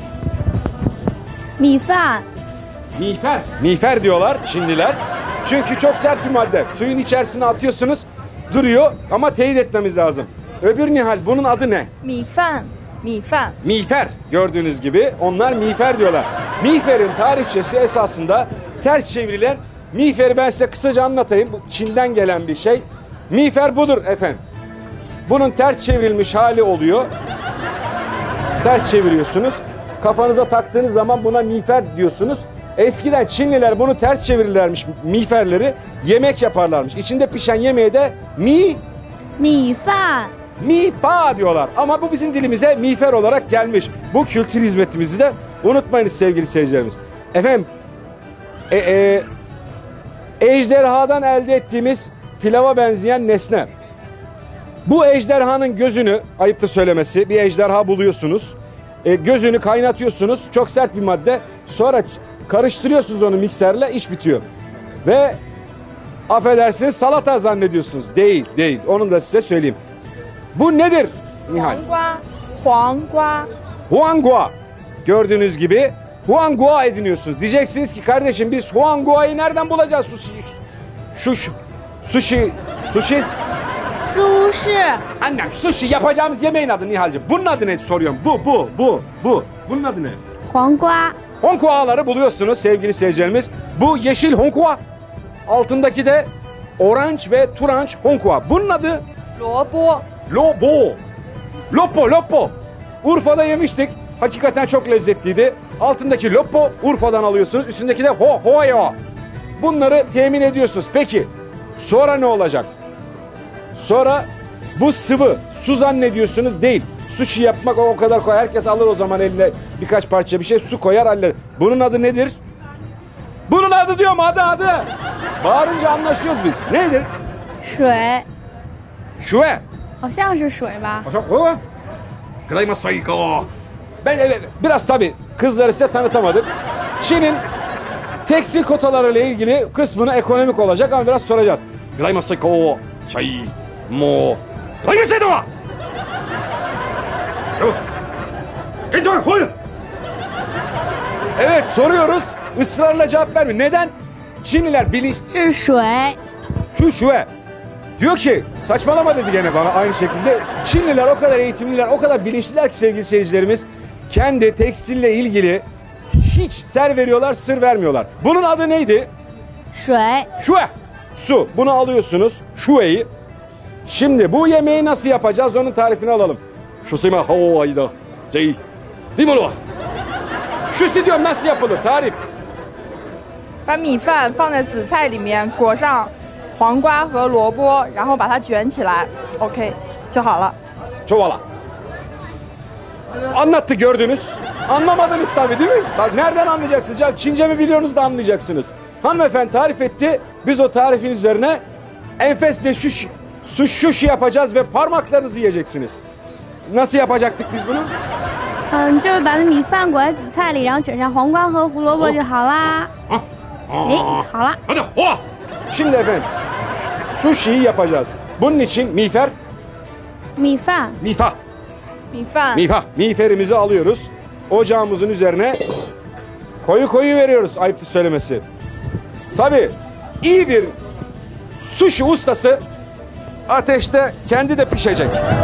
米饭。 Miğfer. Miğfer diyorlar Çinliler. Çünkü çok sert bir madde. Suyun içerisine atıyorsunuz, duruyor ama teyit etmemiz lazım. Öbür Nihal, bunun adı ne? 米饭，米饭。 Miğfer. Gördüğünüz gibi onlar miğfer diyorlar. Miğferin tarihçesi esasında ters çevrilen, miğferi ben size kısaca anlatayım. Bu Çin'den gelen bir şey. Miğfer budur efendim. Bunun ters çevrilmiş hali oluyor. Ters çeviriyorsunuz. Kafanıza taktığınız zaman buna miğfer diyorsunuz. Eskiden Çinliler bunu ters çevirirlermiş miğferleri. Yemek yaparlarmış. İçinde pişen yemeğe de mi 米饭。 mifa diyorlar. Ama bu bizim dilimize miğfer olarak gelmiş. Bu kültür hizmetimizi de unutmayınız sevgili seyircilerimiz. Efendim e, e, ejderhadan elde ettiğimiz pilava benzeyen nesne. Bu ejderhanın gözünü, ayıptır söylemesi, bir ejderha buluyorsunuz. E, gözünü kaynatıyorsunuz. Çok sert bir madde. Sonra karıştırıyorsunuz onu mikserle, iş bitiyor. Ve affedersiniz salata zannediyorsunuz. Değil, değil. Onu da size söyleyeyim. Bu nedir Nihal? 黄瓜，黄瓜。 Huangua. Gördüğünüz gibi Huangua ediniyorsunuz. Diyeceksiniz ki kardeşim biz Huangua'yı nereden bulacağız? Sushi, şu, şu, sushi, sushi. 苏式。 Annem sushi yapacağımız yemeğin adı Nihal'cığım. Bunun adı ne soruyorum. Bu, bu, bu, bu. Bunun adı ne? 黄瓜。 Honkuaları buluyorsunuz sevgili seyircilerimiz. Bu yeşil honkua. Altındaki de orange ve turanç honkua. Bunun adı 萝卜。 lobo. Lopo, lopo. Urfa'da yemiştik. Hakikaten çok lezzetliydi. Altındaki lopo Urfa'dan alıyorsunuz. Üstündeki de ho, hoyo. Bunları temin ediyorsunuz. Peki sonra ne olacak? Sonra bu sıvı su zannediyorsunuz, değil. Sushi yapmak o kadar kolay. Herkes alır o zaman eline birkaç parça bir şey, su koyar halleder. Bunun adı nedir? Bunun adı diyorum, adı adı. Bağırınca anlaşıyoruz biz. Nedir? 水。 Şue. 好像是水吧。 Ben evet, biraz tabii kızları size tanıtamadık. Çin'in tekstil kotalarıyla ilgili kısmını ekonomik olacak ama biraz soracağız. Evet soruyoruz. Israrla cevap vermiyor. Neden? Çinliler bilinç... 是水。 Şu şue. Diyor ki saçmalama dedi gene bana aynı şekilde. Çinliler o kadar eğitimliler, o kadar bilinçliler ki sevgili seyircilerimiz. Kendi tekstille ilgili hiç ser veriyorlar, sır vermiyorlar. Bunun adı neydi? 水。 Şue. Su. Bunu alıyorsunuz. Şue'yi. Şimdi bu yemeği nasıl yapacağız? Onun tarifini alalım. Şu sima havayda. Şey. Değil mi o? Şu diyorum nasıl yapılır? Tarif. 把米饭放在紫菜里面，裹上黄瓜和萝卜，然后把它卷起来 ，OK 就好了。 Çuvala. Anlattı, gördünüz. Anlamadınız tabii değil mi? Tabii nereden anlayacaksınız? Ya Çince mi biliyorsunuz da anlayacaksınız. Hanımefendi tarif etti. Biz o tarifin üzerine enfes bir sushi, sushi yapacağız ve parmaklarınızı yiyeceksiniz. Nasıl yapacaktık biz bunu? 嗯，就是把那米饭裹在紫菜里，然后卷上黄瓜和胡萝卜就好啦。哎，好啦。 Hadi oh! Şimdi efendim sushi'yi yapacağız. Bunun için miğfer, 米饭， mifa, 米饭， mifa, miğferimizi alıyoruz. Ocağımızın üzerine koyu koyu veriyoruz, ayıptır söylemesi. Tabii iyi bir sushi ustası ateşte kendi de pişecek.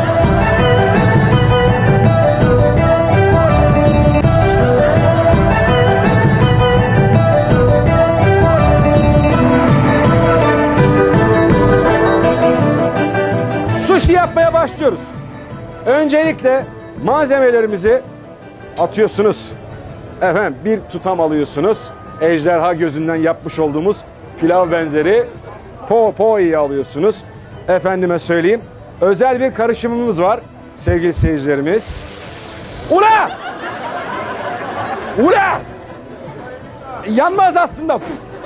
Sushi yapmaya başlıyoruz. Öncelikle malzemelerimizi atıyorsunuz. Efendim bir tutam alıyorsunuz. Ejderha gözünden yapmış olduğumuz pilav benzeri po po'yu alıyorsunuz. Efendime söyleyeyim. Özel bir karışımımız var sevgili seyircilerimiz. Ula! Ula! Yanmaz aslında.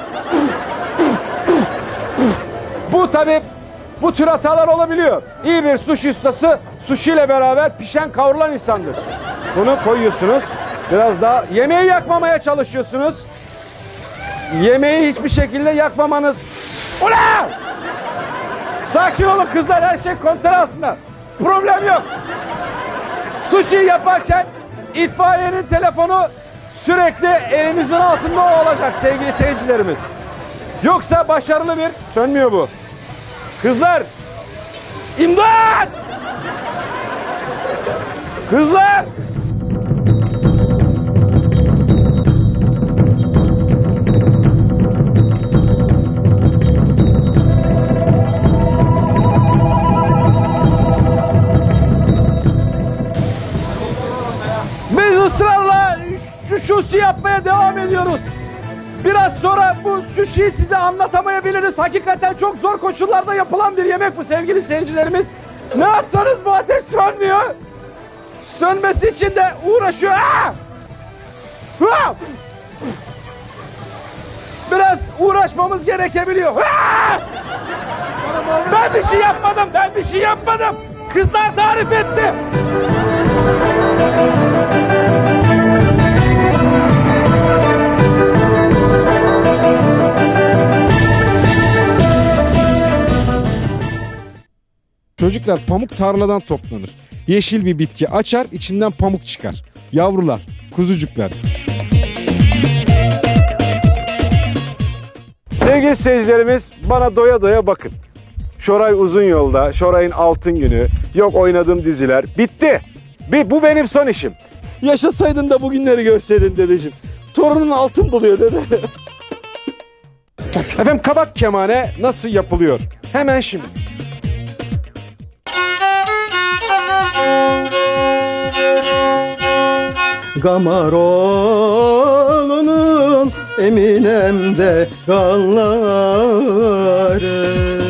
Bu tabii bu tür hatalar olabiliyor. İyi bir sushi ustası sushi ile beraber pişen kavrulan insandır. Bunu koyuyorsunuz. Biraz daha yemeği yakmamaya çalışıyorsunuz. Yemeği hiçbir şekilde yakmamanız. Ulan! Sakin olun kızlar, her şey kontrol altında. Problem yok. Sushi yaparken itfaiyenin telefonu sürekli elinizin altında olacak sevgili seyircilerimiz. Yoksa başarılı bir sönmüyor bu. Kızlar! İmdat! Kızlar! Biz ısrarla şu sushi yapmaya devam ediyoruz. Biraz sonra bu sushi'yi size anlatamayabiliriz. Hakikaten çok zor koşullarda yapılan bir yemek bu sevgili seyircilerimiz. Ne yapsanız bu ateş sönmüyor. Sönmesi için de uğraşıyor. Aa! Aa! Biraz uğraşmamız gerekebiliyor. Aa! Ben bir şey yapmadım, ben bir şey yapmadım. Kızlar tarif etti. Çocuklar, pamuk tarladan toplanır. Yeşil bir bitki açar, içinden pamuk çıkar. Yavrular, kuzucuklar. Sevgili seyircilerimiz, bana doya doya bakın. Şoray Uzun Yolda, Şoray'ın Altın Günü, yok oynadığım diziler. Bitti. Bir, bu benim son işim. Yaşasaydın da bugünleri görseydin dedeciğim. Torunun altın buluyor dede. Efendim, kabak kemane nasıl yapılıyor? Hemen şimdi. Gamaroğlu'nun Eminem'de kanları.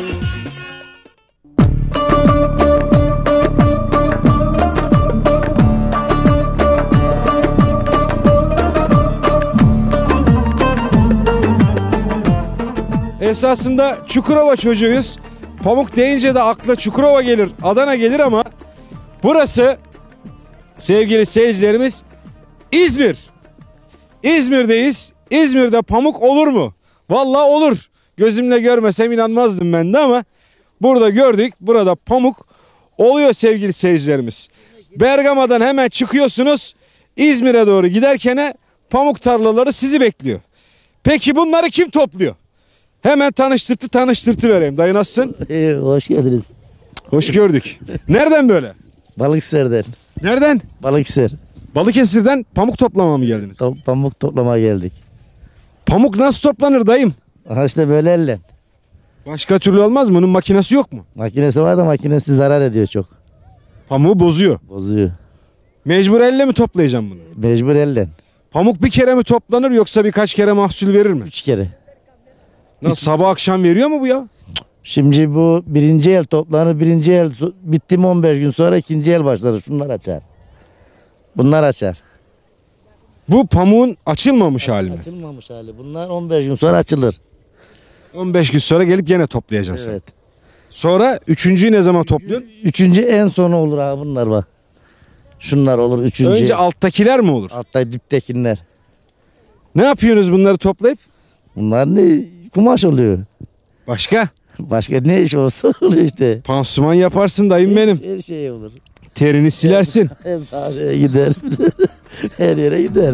Esasında Çukurova çocuğuyuz. Pamuk deyince de akla Çukurova gelir, Adana gelir ama burası sevgili seyircilerimiz İzmir. İzmir'deyiz. İzmir'de pamuk olur mu? Vallahi olur. Gözümle görmesem inanmazdım ben de ama burada gördük. Burada pamuk oluyor sevgili seyircilerimiz. Bergama'dan hemen çıkıyorsunuz. İzmir'e doğru giderken pamuk tarlaları sizi bekliyor. Peki bunları kim topluyor? Hemen tanıştırtı tanıştırtı vereyim. Dayı nasılsın? İyi, hoş geldiniz. Hoş gördük. Nereden böyle? Balıkesir'den. Nereden? Balıkesir. Balıkesir'den pamuk toplamaya mı geldiniz? To- pamuk toplamaya geldik. Pamuk nasıl toplanır dayım? Aha işte böyle elle. Başka türlü olmaz mı? Bunun makinesi yok mu? Makinesi var da makinesi zarar ediyor çok. Pamuğu bozuyor. Bozuyor. Mecbur elle mi toplayacağım bunu? Mecbur elle. Pamuk bir kere mi toplanır yoksa birkaç kere mahsul verir mi? Üç kere. Nasıl, sabah akşam veriyor mu bu ya? Şimdi bu birinci el toplanır. Birinci el so- bitti mi on beş gün sonra ikinci el başlar. Şunlar açar. Bunlar açar. Bu pamuğun açılmamış hali mi? Açılmamış hali. Bunlar on beş gün sonra açılır. on beş gün sonra gelip gene toplayacaksın. Evet. Sonra üçüncüyü ne zaman topluyorsun? Üçüncü en sonu olur ha bunlar bak. Şunlar olur üçüncü. Önce alttakiler mi olur? Altta diptekiler. Ne yapıyorsunuz bunları toplayıp? Bunlar ne? Kumaş oluyor. Başka? Başka ne iş olsa oluyor işte. Pansuman yaparsın dayım benim. Her şey olur. Terini silersin. Eczaneye gider. Her yere gider.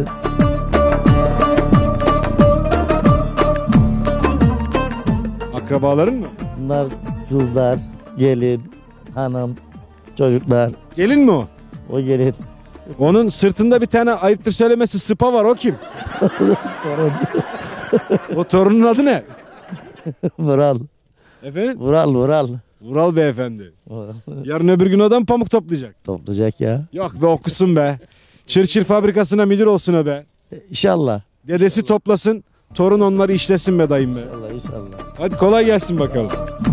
Akrabaların mı? Bunlar kızlar, gelin, hanım, çocuklar. Gelin mi o? O gelin. Onun sırtında bir tane ayıptır söylemesi sıpa var, o kim? Torun. O torunun adı ne? Vural. Efendim? Vural, Vural. Vural beyefendi. Yarın öbür gün adam pamuk toplayacak. Toplayacak ya. Yok be, okusun be. Çırçır fabrikasına müdür olsun o be. İnşallah. Dedesi toplasın, torun onları işlesin be dayım be. İnşallah, inşallah. Hadi kolay gelsin bakalım.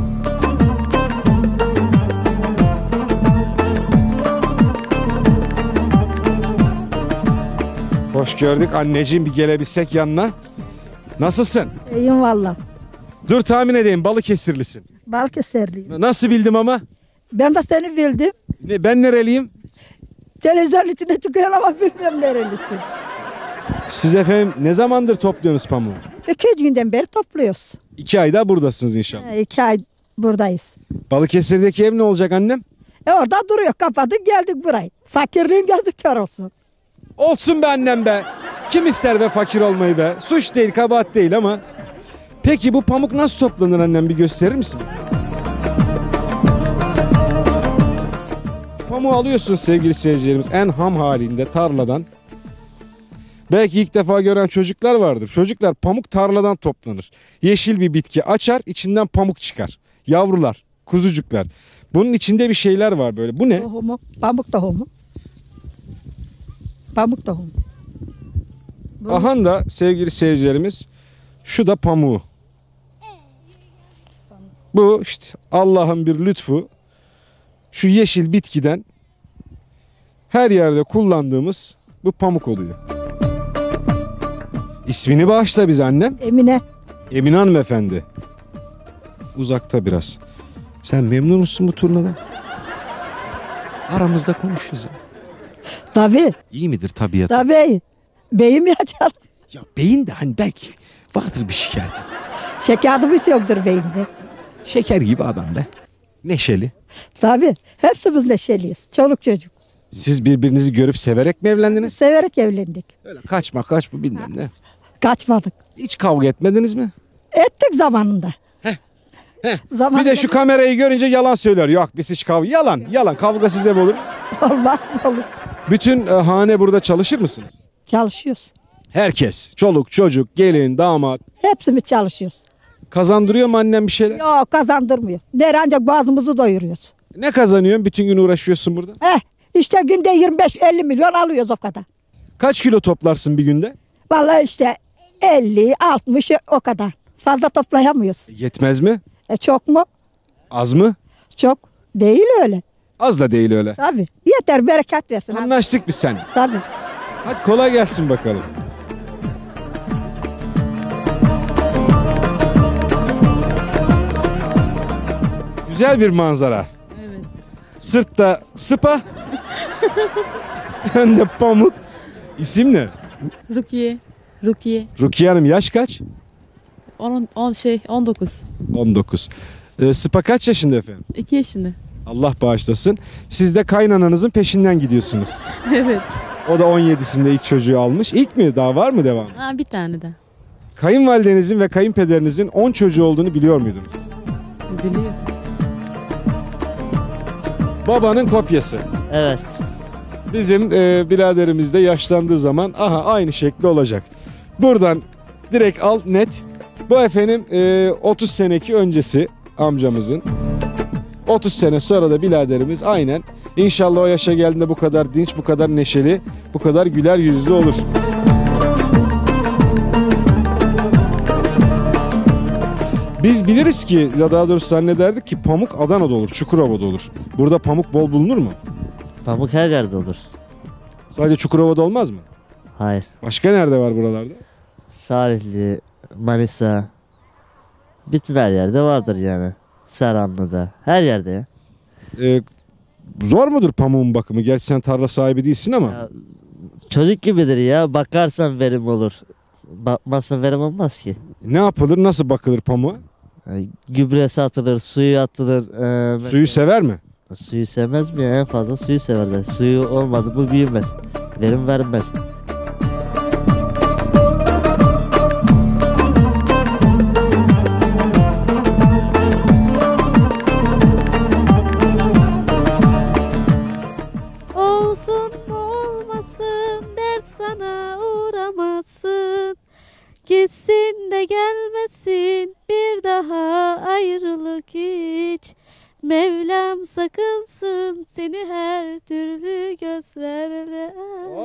Hoş gördük anneciğim, bir gelebilsek yanına. Nasılsın? İyiyim valla. Dur tahmin edeyim, Balıkesirlisin. Balıkesirliyim. Nasıl bildim ama? Ben de seni bildim. Ne, ben nereliyim? Televizyon içine çıkıyor ama bilmiyorum nerelisin. Siz efendim ne zamandır topluyorsunuz pamuğu? İki üç günden beri topluyoruz. İki ayda buradasınız inşallah. E, iki ay buradayız. Balıkesir'deki ev ne olacak annem? E orada duruyor, kapadık geldik burayı. Fakirliğin gözü kör olsun. Olsun be annem be. Kim ister be fakir olmayı be? Suç değil, kabahat değil ama. Peki bu pamuk nasıl toplanır annem, bir gösterir misin? Pamuğu alıyorsun sevgili seyircilerimiz en ham halinde tarladan. Belki ilk defa gören çocuklar vardır. Çocuklar, pamuk tarladan toplanır. Yeşil bir bitki açar, içinden pamuk çıkar. Yavrular, kuzucuklar. Bunun içinde bir şeyler var böyle. Bu ne? Tohumu, pamuk tohumu. Pamuk tohumu. Aha da sevgili seyircilerimiz, şu da pamuğu. Bu işte Allah'ın bir lütfu. Şu yeşil bitkiden her yerde kullandığımız bu pamuk oluyor. İsmini bağışla bize annem. Emine. Emine hanımefendi. Uzakta biraz. Sen memnun musun bu turnadan? Aramızda konuşuyoruz. Tabii. İyi midir tabiat? Tabii. Beyim yaşar. Ya beyin de hani belki vardır bir şikayeti. Şekerim hiç yoktur beyimde. Şeker gibi adam be. Neşeli. Tabii. Hepsimiz neşeliyiz. Çoluk çocuk. Siz birbirinizi görüp severek mi evlendiniz? Severek evlendik. Öyle kaçma kaç bu bilmem ne. Kaçmadık. Hiç kavga etmediniz mi? Ettik zamanında. Heh. Zamanında Bir de şu kamerayı görünce yalan söylüyor. Yok biz hiç kavga. Yalan. Yalan. Kavgasız ev olur. Olmaz mı olur? Bütün e, hane burada çalışır mısınız? Çalışıyoruz. Herkes. Çoluk, çocuk, gelin, damat. Hepsimiz çalışıyoruz. Kazandırıyor mu annem bir şeyler? Yok, kazandırmıyor. Der ancak boğazımızı doyuruyoruz. Ne kazanıyorsun? Bütün gün uğraşıyorsun burada. Eh, işte günde yirmi beş elli milyon alıyoruz o kadar. Kaç kilo toplarsın bir günde? Vallahi işte elli altmış o kadar. Fazla toplayamıyoruz. Yetmez mi? E çok mu? Az mı? Çok. Değil öyle. Az da değil öyle. Tabii. Yeter, bereket versin. Anlaştık biz sen. Tabii. Hadi kolay gelsin bakalım. Güzel bir manzara. Evet. Sırtta sıpa. Önde pamuk. İsim ne? Rukiye. Rukiye. Rukiye Hanım yaş kaç? on, on şey on dokuz. on dokuz. Ee, sıpa kaç yaşında efendim? iki yaşında. Allah bağışlasın. Siz de kaynananızın peşinden gidiyorsunuz. Evet. O da on yedisinde ilk çocuğu almış. İlk mi? Daha var mı devam? Ha, bir tane de. Kayınvalidenizin ve kayınpederinizin on çocuğu olduğunu biliyor muydunuz? Biliyor. Babanın kopyası. Evet. Bizim e, biraderimiz de yaşlandığı zaman aha aynı şekli olacak. Buradan direkt al net. Bu efendim e, otuz seneki öncesi amcamızın. otuz sene sonra da biraderimiz aynen inşallah o yaşa geldiğinde bu kadar dinç, bu kadar neşeli, bu kadar güler yüzlü olur. Biz biliriz ki, ya daha doğrusu zannederdik ki pamuk Adana'da olur, Çukurova'da olur. Burada pamuk bol bulunur mu? Pamuk her yerde olur. Sadece Çukurova'da olmaz mı? Hayır. Başka nerede var buralarda? Salihli, Manisa. Bütün her yerde vardır yani. Saranlı'da. Her yerde ya. Ee, zor mudur pamuğun bakımı? Gerçi sen tarla sahibi değilsin ama. Ya, çocuk gibidir ya. Bakarsan verim olur. Bakmazsan verim olmaz ki. Ne yapılır? Nasıl bakılır pamuğa? Yani gübresi atılır, suyu atılır. Ee, Suyu sever mi? Suyu sevmez mi ya? En fazla suyu severler. Suyu olmadı mı büyümez. Verim vermez. Olsun olmasın dert sana uğramasın. Gitsin de gelmesin bir daha ayrılık hiç. Mevlam sakınsın seni her türlü gözlerle.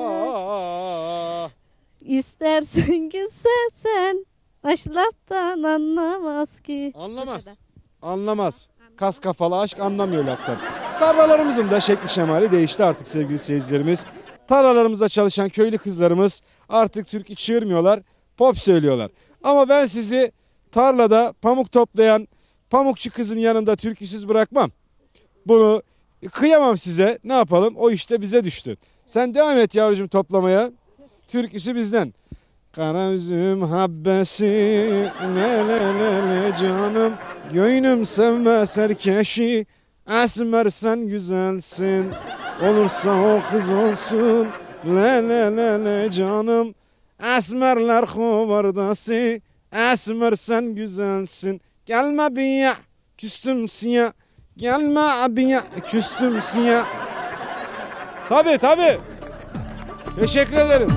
İstersin gitsen aşk laftan anlamaz ki. Anlamaz. Anlamaz. Kas kafalı aşk anlamıyor laftan. Tarlalarımızın da şekli şemali değişti artık sevgili seyircilerimiz. Tarlalarımızda çalışan köylü kızlarımız artık türkü çığırmıyorlar, pop söylüyorlar. Ama ben sizi tarlada pamuk toplayan pamukçu kızın yanında türküsüz bırakmam. Bunu kıyamam size. Ne yapalım? O işte bize düştü. Sen devam et yavrucuğum toplamaya. Türküsü bizden. Kara üzüm habbesi le le le le canım, göynüm sevmez serkeşi, esmer sen güzelsin, olursa o kız olsun le le le le canım, esmerler kovardası, esmer sen güzelsin, gelme biye küstüm siyah, gelme biye küstüm siyah. Tabi tabi. Teşekkür ederim.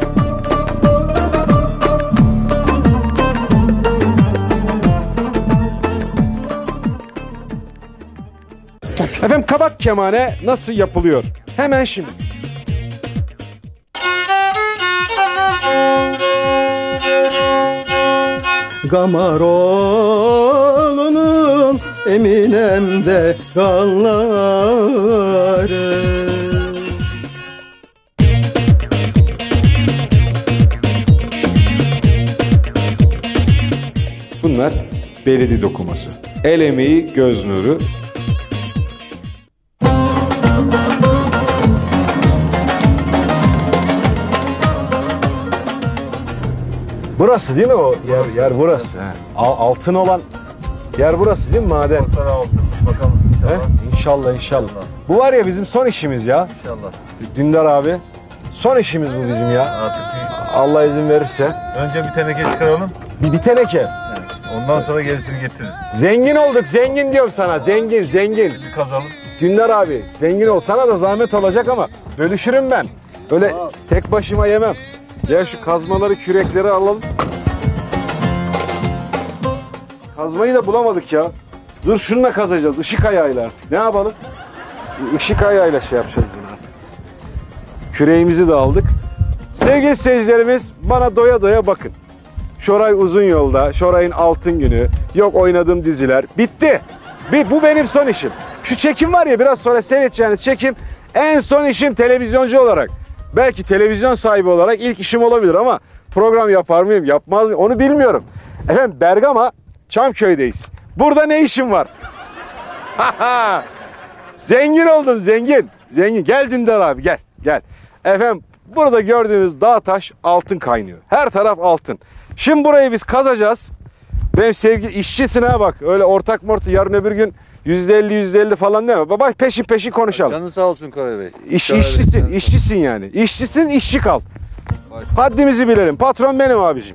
Efendim kabak kemane nasıl yapılıyor? Hemen şimdi. Gamaroğlu'nun Eminem'de galları. Bunlar beledi dokuması. El emeği, göz nuru. Burası değil mi o yer? Yer burası. He. Altın olan yer burası değil mi maden? Bakalım inşallah. He? İnşallah inşallah. Bu var ya bizim son işimiz ya. İnşallah. Dündar abi. Son işimiz bu bizim ya. Artık Allah izin verirse. önce bir teneke çıkaralım. Bir, bir teneke. Evet. Ondan sonra gerisini getiririz. Zengin olduk. Zengin diyorum sana. Zengin, zengin. Bir kazalım. Dündar abi zengin ol. Sana da zahmet olacak ama bölüşürüm ben. Öyle tek başıma yemem. Ya şu kazmaları, kürekleri alalım. Kazmayı da bulamadık ya. Dur şununla kazacağız. Işık ayağıyla artık. Ne yapalım? Işık ayağıyla şey yapacağız bunu artık biz. Küreğimizi de aldık. Sevgili seyircilerimiz bana doya doya bakın. Şoray Uzun Yolda, Şoray'ın Altın Günü, yok oynadığım diziler. Bitti. Bir, bu benim son işim. Şu çekim var ya biraz sonra seyredeceğiniz çekim en son işim televizyoncu olarak. Belki televizyon sahibi olarak ilk işim olabilir ama program yapar mıyım, yapmaz mıyım onu bilmiyorum. Efendim Bergama, Çamköy'deyiz. Burada ne işim var? Zengin oldum, zengin. Zengin. Gel Dündar abi, gel, gel. Efendim burada gördüğünüz dağ taş altın kaynıyor. Her taraf altın. Şimdi burayı biz kazacağız. Benim sevgili işçisin ha bak. Öyle ortak mortu yarın öbür gün yüzde elli yüzde elli falan deme. Baba peşin peşin konuşalım. Canın sağ olsun Koray Bey. İş, Koray işçisin, Bey. işçisin yani. İşçisin, işçi kal. Haddimizi bilelim. Patron benim abicim.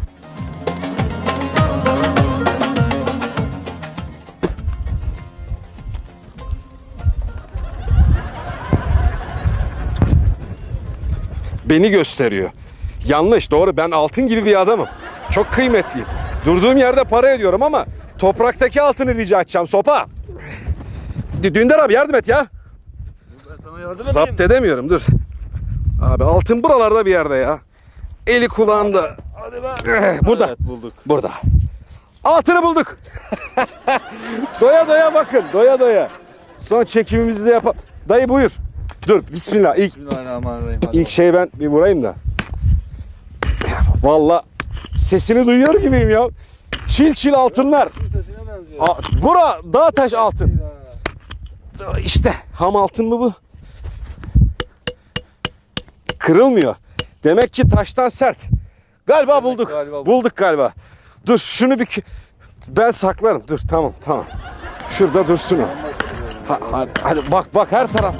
Beni gösteriyor. Yanlış, doğru. Ben altın gibi bir adamım. Çok kıymetliyim. Durduğum yerde para ediyorum ama topraktaki altını rica edeceğim sopa. Dündar abi yardım et ya. Ben sana yardım edeyim. Zapt edemiyorum dur. Abi altın buralarda bir yerde ya. Eli kulağında. Hadi be. Burada. Evet, bulduk. Burada. Altını bulduk. Doya doya bakın. Doya doya. Son çekimimizi de yapalım. Dayı buyur. dur bismillah. İlk, Bismillahirrahmanirrahim. ilk şey ben bir vurayım da. Vallahi sesini duyuyor gibiyim ya. Çil çil altınlar. A, bura dağ taş altın. İşte ham altın mı bu? Kırılmıyor. Demek ki taştan sert. Galiba bulduk. galiba bulduk galiba. Dur şunu bir ben saklarım. Dur tamam tamam. Şurada dursun o. Ha, hadi, hadi bak bak her taraf.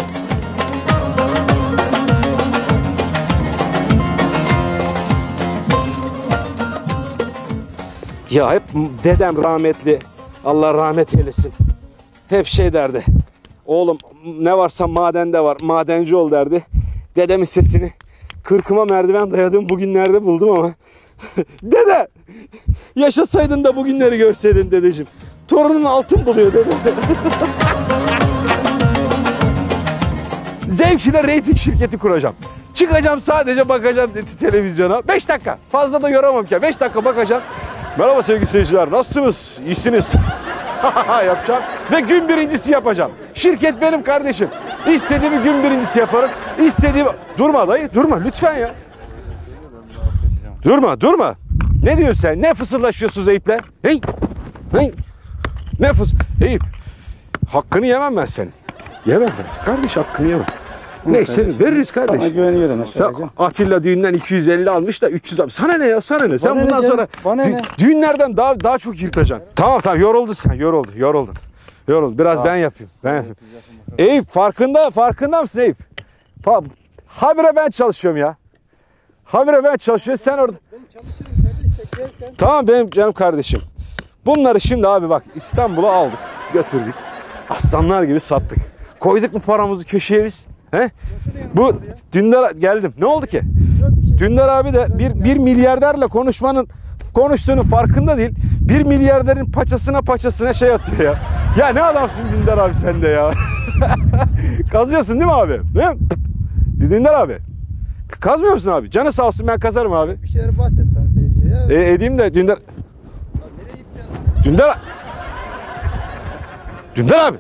Ya hep dedem rahmetli, Allah rahmet eylesin. Hep şey derdi. Oğlum ne varsa madende var, madenci ol derdi. Dedemin sesini kırkıma merdiven dayadım, bugünlerde buldum ama. Dede, yaşasaydın da bugünleri görseydin dedeciğim. Torunun altın buluyor dede. Zevk ile reyting şirketi kuracağım. Çıkacağım sadece bakacağım televizyona. beş dakika. Fazla da yoramam ki. beş dakika bakacağım. Merhaba sevgili seyirciler. Nasılsınız? İyisiniz. Yapacağım. Ve gün birincisi yapacağım. Şirket benim kardeşim. İstediğimi gün birincisi yaparım. İstediğimi... Durma dayı. Durma lütfen ya. Durma durma. Ne diyorsun sen? Ne fısırlaşıyorsunuz Eyüp'le? Hey. Hey. Ne fıs... Eyüp. Hakkını yemem ben senin. Yemem ben. Kardeş hakkını yemem. Neyse veririz kardeş. Sana güveniyorum. Atilla düğünden iki yüz elli almış da üç yüz almış. Sana ne ya sana ne? Sen Bana bundan ne sonra Bana dü- ne? düğünlerden daha daha çok yırtacaksın. Tamam tamam yoruldun sen yoruldun yoruldun. Yoruldun. Biraz Tamam. ben yapayım. Ben yapayım. Eyüp farkında farkında mısın Eyüp? Fa- Habire ben çalışıyorum ya. Habire ben çalışıyorum sen orada. Tamam benim canım kardeşim. Bunları şimdi abi bak İstanbul'a aldık götürdük. Aslanlar gibi sattık. Koyduk mu paramızı köşeye biz? He? Bu Dündar geldim. Ne oldu ki? Dündar abi de bir, bir milyarderle konuşmanın konuştuğunun farkında değil. Bir milyarderin paçasına paçasına şey atıyor ya. Ya ne adamsın Dündar abi sen de ya. Kazıyorsun değil mi abi? Değil mi? Dündar abi. Kazmıyor musun abi? Canı sağ olsun ben kazarım abi. Bir şeyler bahsetsen seyirciye ya. E, edeyim de Dündar. Dündar. Dündar abi.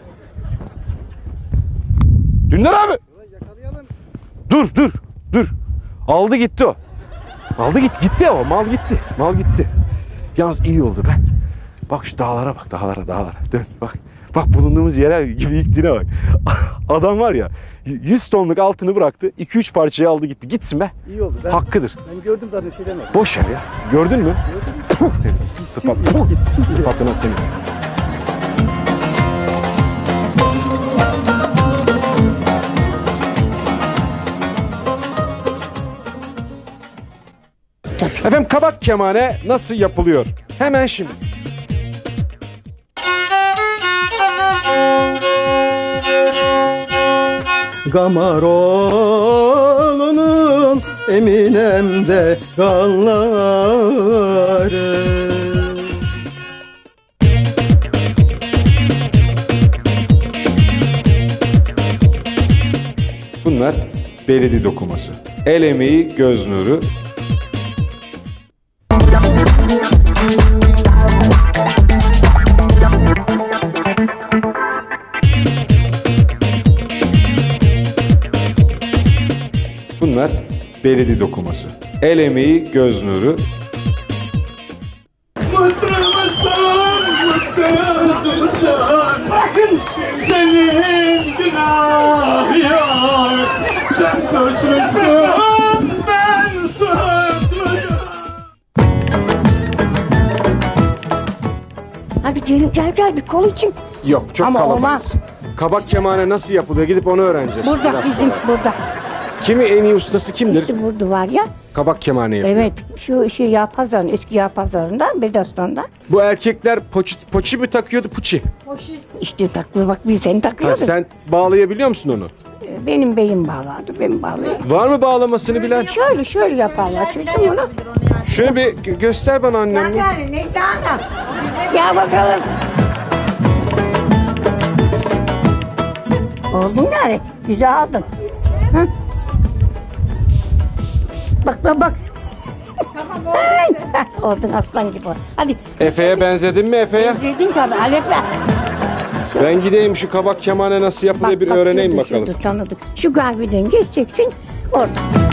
Dündar abi. Dur dur dur. Aldı gitti o. Aldı gitti gitti o. Mal gitti. Mal gitti. Yalnız iyi oldu be. Bak şu dağlara bak dağlara dağlara. Dön bak. Bak bulunduğumuz yere gibi gittiğine bak. Adam var ya yüz tonluk altını bıraktı. iki üç parçayı aldı gitti. Gitsin be. İyi oldu. Ben, Hakkıdır. Ben gördüm zaten bir şey demedim. Boş ver ya. Gördün mü? Gördüm. Senin sıfat. Sıfatına senin. Efendim kabak kemane nasıl yapılıyor? Hemen şimdi. Gamaroğlu'nun Eminem'de kanları. Bunlar beledi dokuması. El emeği, göz nuru. Bunlar beledi dokuması. El emeği, göz nuru. Bakın senin günah yok. Sen suçlusun, ben suçluyum. Hadi gelin gel gel bir kol için. Yok çok Ama kalamayız. olmaz. Kabak kemane nasıl yapılıyor gidip onu öğreneceğiz. Burada biraz bizim sonra. burada. Kimi en iyi ustası kimdir? İşte burada var ya. Kabak kemane yapıyor. Evet şu şu yağ pazarının eski yağ pazarından Bedastan'da. Bu erkekler poçi, poçi mi takıyordu puçi? İşte taklı bak bir seni Ha, takıyordum. sen bağlayabiliyor musun onu? Benim beyim bağlardı benim bağlayayım. Var mı bağlamasını bilen? Şöyle şöyle yaparlar çocuğum onu. Şöyle bir gö- göster bana annem. Yani Necla Hanım. Gel bakalım. Oldun gari. Güzel aldın. Hı? Bak bak bak. Oldun aslan gibi. Hadi. Efe'ye benzedin mi Efe'ye? Benzedin tabii Alep'le. Ben gideyim şu kabak kemane nasıl yapılıyor bir öğreneyim şurada, bakalım. şurada tanıdık. Şu kahveden geçeceksin orada.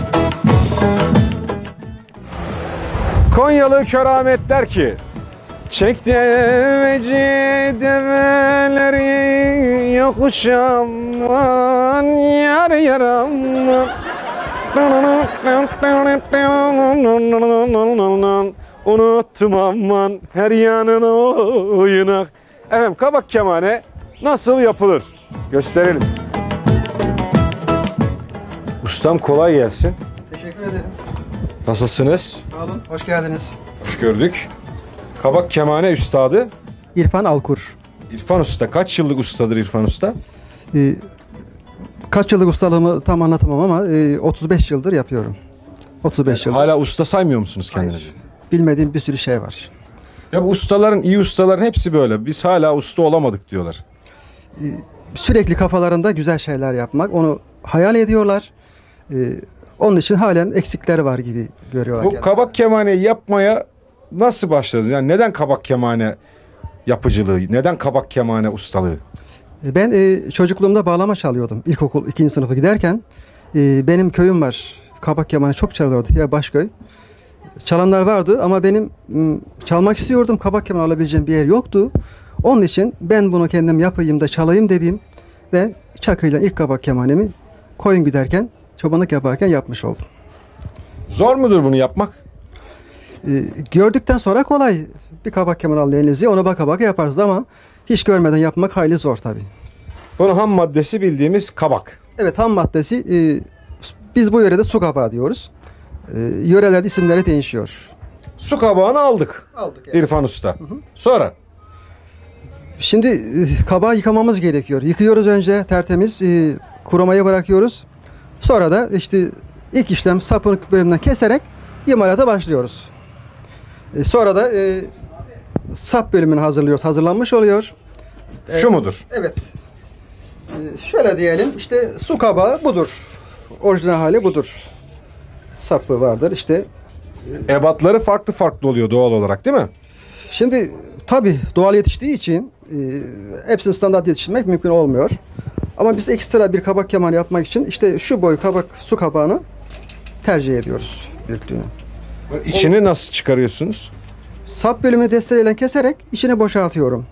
Konyalı Kör Ahmet der ki çek deveci develeri yokuş aman yar yar aman unuttum aman her yanına oynak. Efendim kabak kemane nasıl yapılır? Gösterelim. Ustam kolay gelsin. Teşekkür ederim. Nasılsınız? Sağ olun. Hoş geldiniz. Hoş gördük. Kabak kemane üstadı? İrfan Alkur. İrfan Usta. Kaç yıllık ustadır İrfan Usta? Ee, kaç yıllık ustalığımı tam anlatamam ama e, otuz beş yıldır yapıyorum. otuz beş yıldır. Hala usta saymıyor musunuz kendinizi? Hayır. Bilmediğim bir sürü şey var. Ya bu ustaların, iyi ustaların hepsi böyle. Biz hala usta olamadık diyorlar. Ee, sürekli kafalarında güzel şeyler yapmak, onu hayal ediyorlar. Ee, onun için halen eksikleri var gibi görüyorlar. Bu genelde. kabak kemaneyi yapmaya nasıl başladınız? Yani neden kabak kemane yapıcılığı, neden kabak kemane ustalığı? Ben e, çocukluğumda bağlama çalıyordum. İlkokul ikinci sınıfa giderken e, benim köyüm var. Kabak kemane çok çalıyordu. Tire Başköy. Çalanlar vardı ama benim m, çalmak istiyordum. Kabak kemane alabileceğim bir yer yoktu. Onun için ben bunu kendim yapayım da çalayım dedim. Ve çakıyla ilk kabak kemanemi koyun giderken, çobanlık yaparken yapmış oldum. Zor mudur bunu yapmak? E, gördükten sonra kolay. Bir kabak kemanı al elinize, ona baka baka yaparsınız ama hiç görmeden yapmak hayli zor tabii. Bunun ham maddesi bildiğimiz kabak. Evet, ham maddesi e, biz bu yörede su kabağı diyoruz. E, yörelerde isimleri değişiyor. Su kabağını aldık. Aldık. Evet. İrfan Usta. Hı hı. Sonra? Şimdi e, kabağı yıkamamız gerekiyor. Yıkıyoruz önce tertemiz, e, kurumaya bırakıyoruz. Sonra da işte ilk işlem sapını bölümünden keserek imalata başlıyoruz. E, sonra da e, sap bölümünü hazırlıyoruz. Hazırlanmış oluyor. Şu mudur? Evet. Ee, şöyle diyelim, işte su kabağı budur. Orijinal hali budur. Sapı vardır işte. Ebatları farklı farklı oluyor doğal olarak değil mi? Şimdi tabii doğal yetiştiği için e, hepsini standart yetiştirmek mümkün olmuyor. Ama biz ekstra bir kabak kemanı yapmak için işte şu boy kabak su kabağını tercih ediyoruz büyüklüğünü. İçini nasıl çıkarıyorsunuz? Sap bölümünü testereyle keserek içine boşaltıyorum.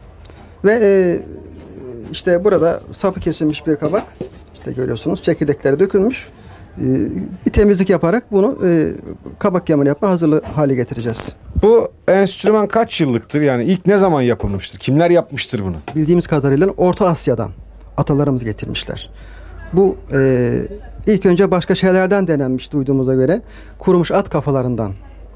Ve e, işte burada sapı kesilmiş bir kabak. İşte görüyorsunuz çekirdekleri dökülmüş. E, bir temizlik yaparak bunu e, kabak kemanı yapma hazırlı hale getireceğiz. Bu enstrüman kaç yıllıktır? Yani ilk ne zaman yapılmıştır? Kimler yapmıştır bunu? Bildiğimiz kadarıyla Orta Asya'dan atalarımız getirmişler. Bu e, ilk önce başka şeylerden denenmiş duyduğumuza göre. Kurumuş at kafalarından,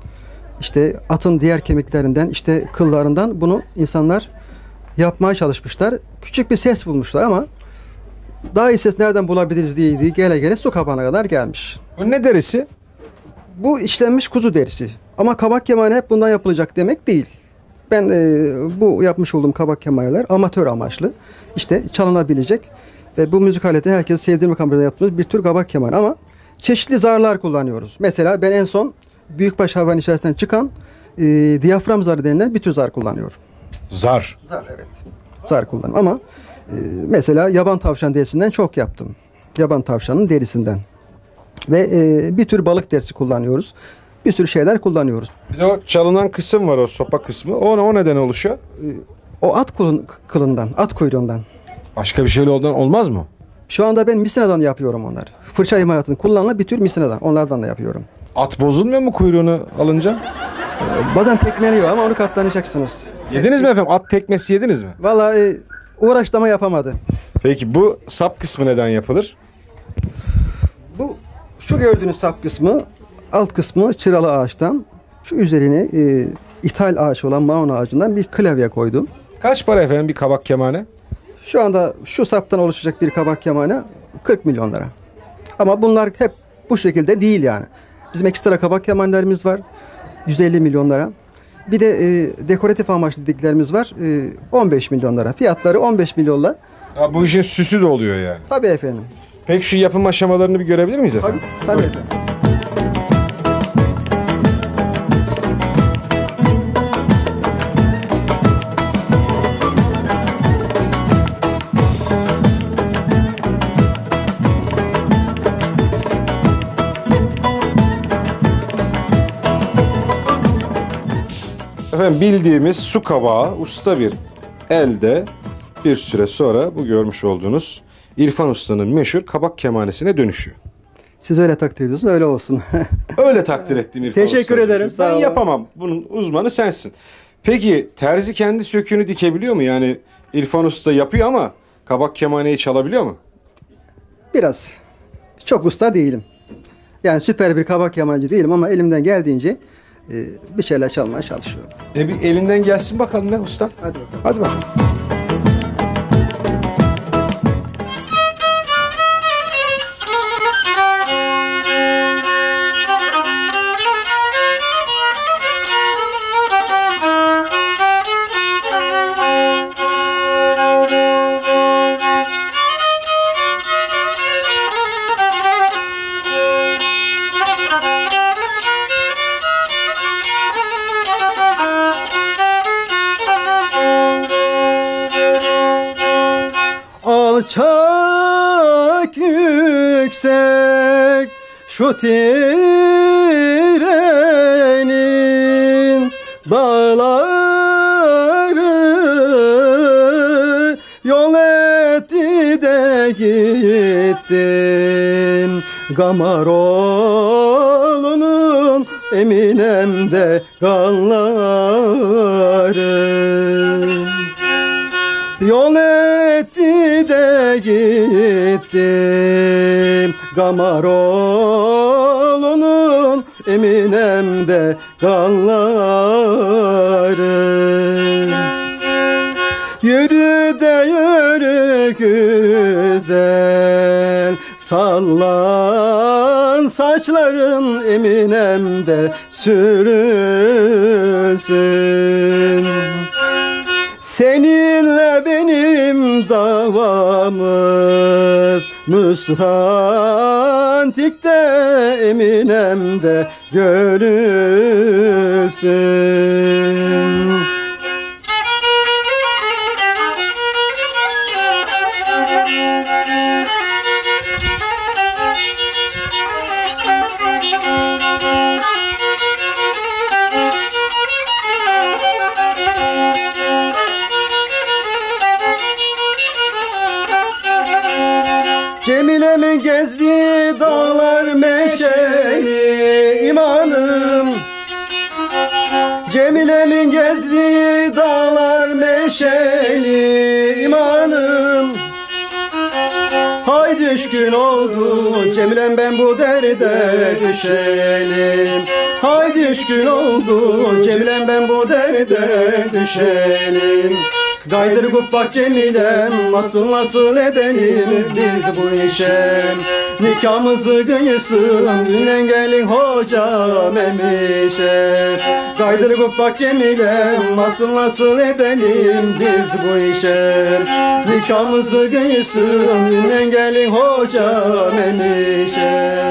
işte atın diğer kemiklerinden, işte kıllarından bunu insanlar yapmaya çalışmışlar. Küçük bir ses bulmuşlar ama daha iyi ses nereden bulabiliriz diye gele gele su kabağına kadar gelmiş. Bu ne derisi? Bu işlenmiş kuzu derisi. Ama kabak kemanı hep bundan yapılacak demek değil. Ben e, bu yapmış olduğum kabak kemaneler amatör amaçlı. İşte çalınabilecek ve bu müzik aleti herkes sevdiğim kamerada yaptığımız bir tür kabak kemanı ama çeşitli zarlar kullanıyoruz. Mesela ben en son büyükbaş hayvan içerisinden çıkan e, diyafram zarı denilen bir tür zar kullanıyorum. Zar? Zar, evet. Zar kullanıyorum ama e, mesela yaban tavşan derisinden çok yaptım. Yaban tavşanın derisinden. Ve e, bir tür balık derisi kullanıyoruz. Bir sürü şeyler kullanıyoruz. Bir de o çalınan kısım var, o sopa kısmı. O, o neden oluşuyor? O at kulun, kılından, at kuyruğundan. Başka bir şeyle oldan olmaz mı? Şu anda ben misinadan yapıyorum onları. Fırça imalatının kullanılan bir tür misinadan. Onlardan da yapıyorum. At bozulmuyor mu kuyruğunu alınca? Ee, bazen tekmeliyor ama onu katlanacaksınız. Yediniz mi efendim? At tekmesi yediniz mi? Vallahi e, uğraştı ama yapamadı. Peki bu sap kısmı neden yapılır? Bu şu gördüğünüz sap kısmı, alt kısmı çıralı ağaçtan, şu üzerine e, ithal ağaç olan maun ağacından bir klavye koydum. Kaç para efendim bir kabak kemane? Şu anda şu saptan oluşacak bir kabak kemane kırk milyon lira. Ama bunlar hep bu şekilde değil yani. Bizim ekstra kabak kemanelerimiz var yüz elli milyon lira. Bir de e, dekoratif amaçlı dediklerimiz var e, on beş milyon lira. Fiyatları on beş milyonla. Ha, bu işin süsü de oluyor yani. Tabii efendim. Peki şu yapım aşamalarını bir görebilir miyiz efendim? Tabii, tabii efendim. Efendim bildiğimiz su kabağı usta bir elde bir süre sonra bu görmüş olduğunuz İrfan Usta'nın meşhur kabak kemanesine dönüşüyor. Siz öyle takdir ediyorsunuz, öyle olsun. Öyle takdir ettim İrfan Usta. Teşekkür ederim. Ben Sağ olun. yapamam. Bunun uzmanı sensin. Peki terzi kendi söküğünü dikebiliyor mu? Yani İrfan Usta yapıyor ama kabak kemaneyi çalabiliyor mu? Biraz. Çok usta değilim. Yani süper bir kabak yamancı değilim ama elimden geldiğince e, bir şeyler çalmaya çalışıyorum. E bir elinden gelsin bakalım be usta. Hadi bakalım. Hadi bakalım. Alçak yüksek şu trenin dağları yol etti de gittin. Gamaroğlu'nun Eminem'de kanları yol etti de gittim. Gamaroğlu'nun Eminem'de kanları. Yürü de yürü güzel, sallan saçların Eminem'de sürünsün. Seninle benim davamız Müshantik'te Eminem'de görülsün. Cemile'min gezdiği dağlar meşeli imanım. Cemile'min gezdiği dağlar meşeli imanım. Hay düşkün oldu Cemile'm ben bu derde düşelim. Hay düşkün oldu Cemile'm ben bu derde düşelim. Gaydır gubbak Cemile'm nasıl nasıl edelim biz bu işe. Nikahımızı kıyırsın günden gelin hocam emişe. Gaydır gubbak Cemile'm nasıl nasıl edelim biz bu işe. Nikahımızı kıyırsın günden gelin hocam emişe.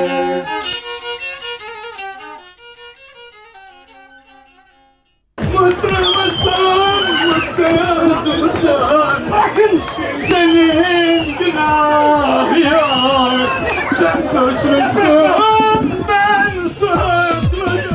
Mutlu musun, mutlu musun? Bakın senin günah yok. Sen suçlusun, ben suçluyum.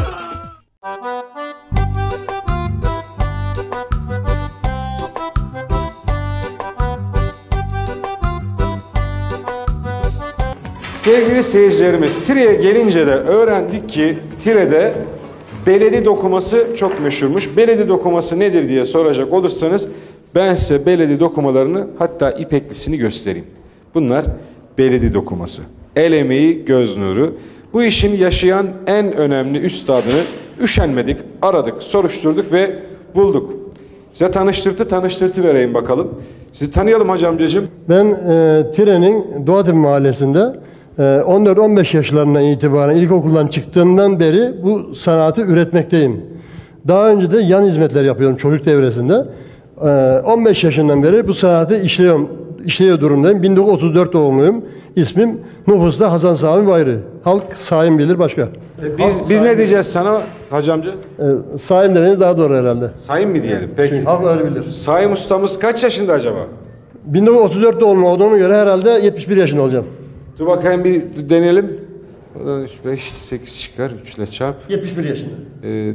Sevgili seyircilerimiz, Tire'ye gelince de öğrendik ki Tire'de beledi dokuması çok meşhurmuş. Beledi dokuması nedir diye soracak olursanız ben size beledi dokumalarını hatta ipeklisini göstereyim. Bunlar beledi dokuması. El emeği, göz nuru. Bu işin yaşayan en önemli üstadını üşenmedik, aradık, soruşturduk ve bulduk. Size tanıştırtı tanıştırtı vereyim bakalım. Sizi tanıyalım hacı amcacığım. Ben e, Tire'nin Doğatepe Mahallesi'nde e, on dört on beş yaşlarından itibaren ilkokuldan çıktığımdan beri bu sanatı üretmekteyim. Daha önce de yan hizmetler yapıyorum çocuk devresinde. E, on beş yaşından beri bu sanatı işliyorum, işliyor durumdayım. bin dokuz yüz otuz dört doğumluyum. İsmim nüfusta Hasan Sami Bayrı. Halk Saim bilir başka. E, biz biz ne diyeceğiz sana hacı amca? E, Saim demeniz daha doğru herhalde. Saim mi diyelim? Peki. Çünkü halk öyle bilir. Saim ustamız kaç yaşında acaba? bin dokuz yüz otuz dört doğumlu olduğuma göre herhalde yetmiş bir yaşında olacağım. Dur bakayım bir deneyelim. üç, beş, sekiz çıkar. üç ile çarp. yetmiş bir yaşında. Ee,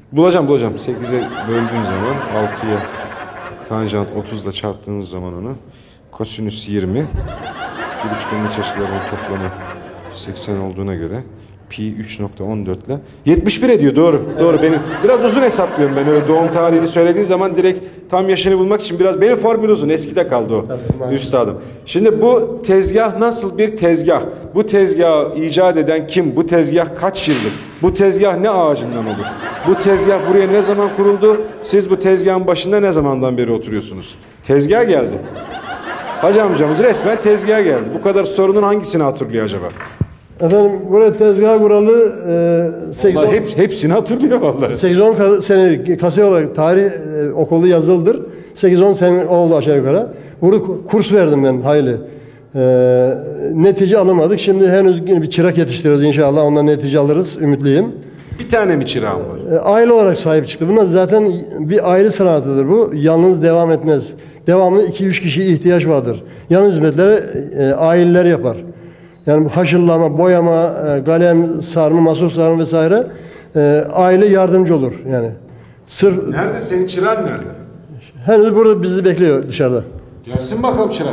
Bulacağım bulacağım. sekize böldüğün zaman altıya tanjant otuzla çarptığımız zaman onu kosinüs yirmi. Bir üçgenin iç açılarının toplamı seksen olduğuna göre pi üç nokta on dört ile yetmiş bir ediyor. Doğru. Evet. Doğru. Benim biraz uzun hesaplıyorum ben. Öyle doğum tarihini söylediğin zaman direkt tam yaşını bulmak için biraz benim formül uzun. Eskide kaldı o. Tabii, üstadım. Şimdi bu tezgah nasıl bir tezgah? Bu tezgahı icat eden kim? Bu tezgah kaç yıllık? Bu tezgah ne ağacından olur? Bu tezgah buraya ne zaman kuruldu? Siz bu tezgahın başında ne zamandan beri oturuyorsunuz? Tezgah geldi. Hacı amcamız resmen tezgaha geldi. Bu kadar sorunun hangisini hatırlıyor acaba? Efendim buraya tezgah kuralı e, sekiz on, hep, hepsini hatırlıyor vallahi. sekiz on sene kasiye olarak tarih e, okulu yazılıdır. sekiz on sene oldu aşağı yukarı. Burada kurs verdim ben hayli. E, netice alamadık. Şimdi henüz yine bir çırak yetiştiriyoruz inşallah. Ondan netice alırız. Ümitliyim. Bir tane mi çırağım var? E, aile olarak sahip çıktı. Bunlar zaten bir aile sanatıdır bu. Yalnız devam etmez. Devamlı iki üç kişiye ihtiyaç vardır. Yan hizmetleri e, aileler yapar. Yani bu haşırlama, boyama, e, kalem sarma, masos sarma vesaire e, aile yardımcı olur yani. Sırf nerede senin çırağın nerede? Henüz burada bizi bekliyor dışarıda. Gelsin bakalım çırak.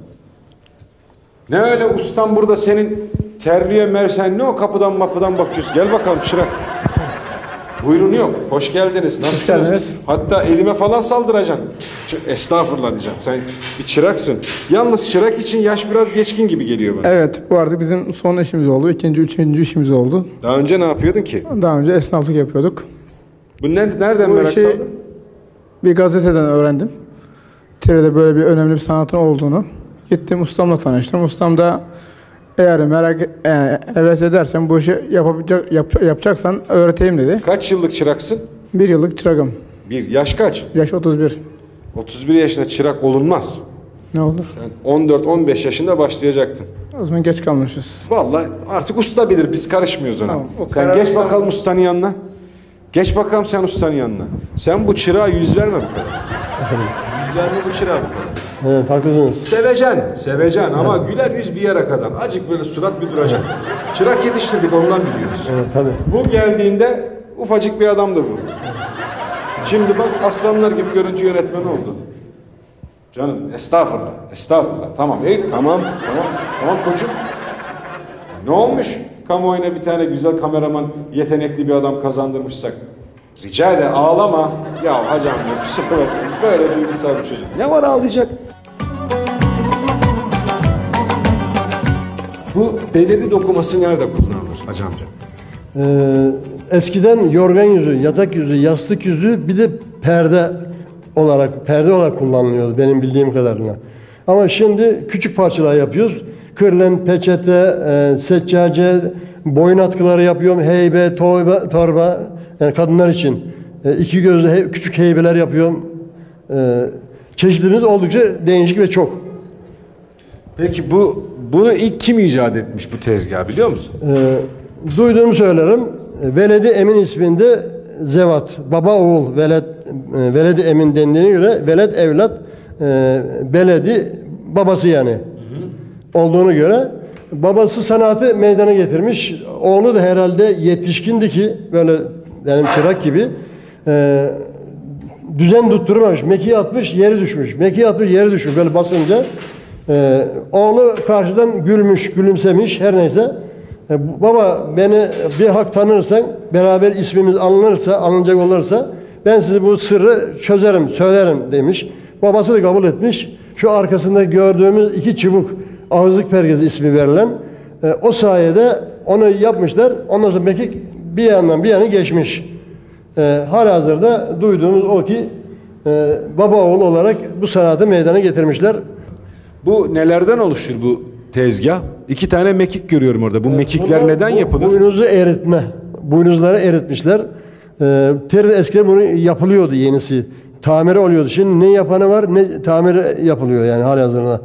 Ne öyle ustam burada senin terliğe mersen ne o kapıdan mapıdan bakıyorsun. Gel bakalım çırak. Buyurun yok. Hoş geldiniz. Nasılsınız? Hatta elime falan saldıracaksın. Estağfurullah diyeceğim. Sen bir çıraksın. Yalnız çırak için yaş biraz geçkin gibi geliyor bana. Evet. Bu arada bizim son işimiz oldu. İkinci, üçüncü işimiz oldu. Daha önce ne yapıyordun ki? Daha önce esnaflık yapıyorduk. Bu ne, nereden Bu merak işi saldın? bir gazeteden öğrendim. Tire'de böyle bir önemli bir sanatın olduğunu. Gittim ustamla tanıştım. Ustam da eğer merak e, heves edersen bu işi yapabilecek, yap, yapacaksan öğreteyim dedi. Kaç yıllık çıraksın? Bir yıllık çırağım. Bir. Yaş kaç? Yaş otuz bir. otuz bir yaşında çırak olunmaz. Ne olur? Sen on dört on beş yaşında başlayacaktın. O zaman geç kalmışız. Vallahi artık usta bilir. Biz karışmıyoruz ona. Tamam, sen geç bakalım ustanın yanına. Geç bakalım sen ustanın yanına. Sen bu çırağa yüz verme bu kadar. Yüz verme bu çırağa bu kadar. Evet, haklısınız. Sevecen, sevecen ama güler yüz bir yere kadar. Acık böyle surat bir duracak. Çırak yetiştirdik ondan biliyoruz. Evet, tabii. Bu geldiğinde ufacık bir adamdı bu. Şimdi bak aslanlar gibi görüntü yönetmeni oldu. Canım estağfurullah, estağfurullah. Tamam, hey, tamam, tamam, tamam koçum. Ne olmuş? Kamuoyuna bir tane güzel kameraman, yetenekli bir adam kazandırmışsak. Rica eder, ağlama. Ya hacı amca, kusura bakma. Böyle duygusal bir çocuk. Ne var ağlayacak? Bu beledi dokuması nerede kullanılır hacı amca? Ee, eskiden yorgan yüzü, yatak yüzü, yastık yüzü bir de perde olarak perde olarak kullanılıyordu benim bildiğim kadarıyla. Ama şimdi küçük parçalar yapıyoruz. Kırlen, peçete, e, seccace, boyun atkıları yapıyorum. Heybe, torba, torba yani kadınlar için. E, iki gözlü he, küçük heybeler yapıyorum. E, çeşitlerimiz oldukça değişik ve çok. Peki bu bunu ilk kim icat etmiş bu tezgah biliyor musun? E, duyduğumu söylerim. Veledi Emin isminde zevat, baba oğul, veled, e, veledi Emin dendiğine göre veled evlat, e, beledi babası yani. Hı hı. Olduğunu göre babası sanatı meydana getirmiş. Oğlu da herhalde yetişkindi ki böyle benim çırak gibi e, düzen tutturmamış. Mekiği atmış, yeri düşmüş. Mekiği atmış, yeri düşmüş. Böyle basınca e, oğlu karşıdan gülmüş, gülümsemiş her neyse. E, baba beni bir hak tanırsan, beraber ismimiz alınırsa, alınacak olursa ben size bu sırrı çözerim, söylerim demiş. Babası da kabul etmiş. Şu arkasında gördüğümüz iki çubuk ağızlık pergezi ismi verilen e, o sayede onu yapmışlar. Ondan sonra mekik bir yandan bir yana geçmiş. E, halihazırda duyduğumuz o ki e, baba oğul olarak bu sanatı meydana getirmişler. Bu nelerden oluşur bu tezgah? İki tane mekik görüyorum orada. Bu mekikler Bunlar, neden bu, yapılır? Boynuzu eritme. Boynuzları eritmişler. E, Teride eskiden bunu yapılıyordu yenisi. Tamiri oluyordu. Şimdi ne yapanı var ne tamiri yapılıyor yani halihazırda.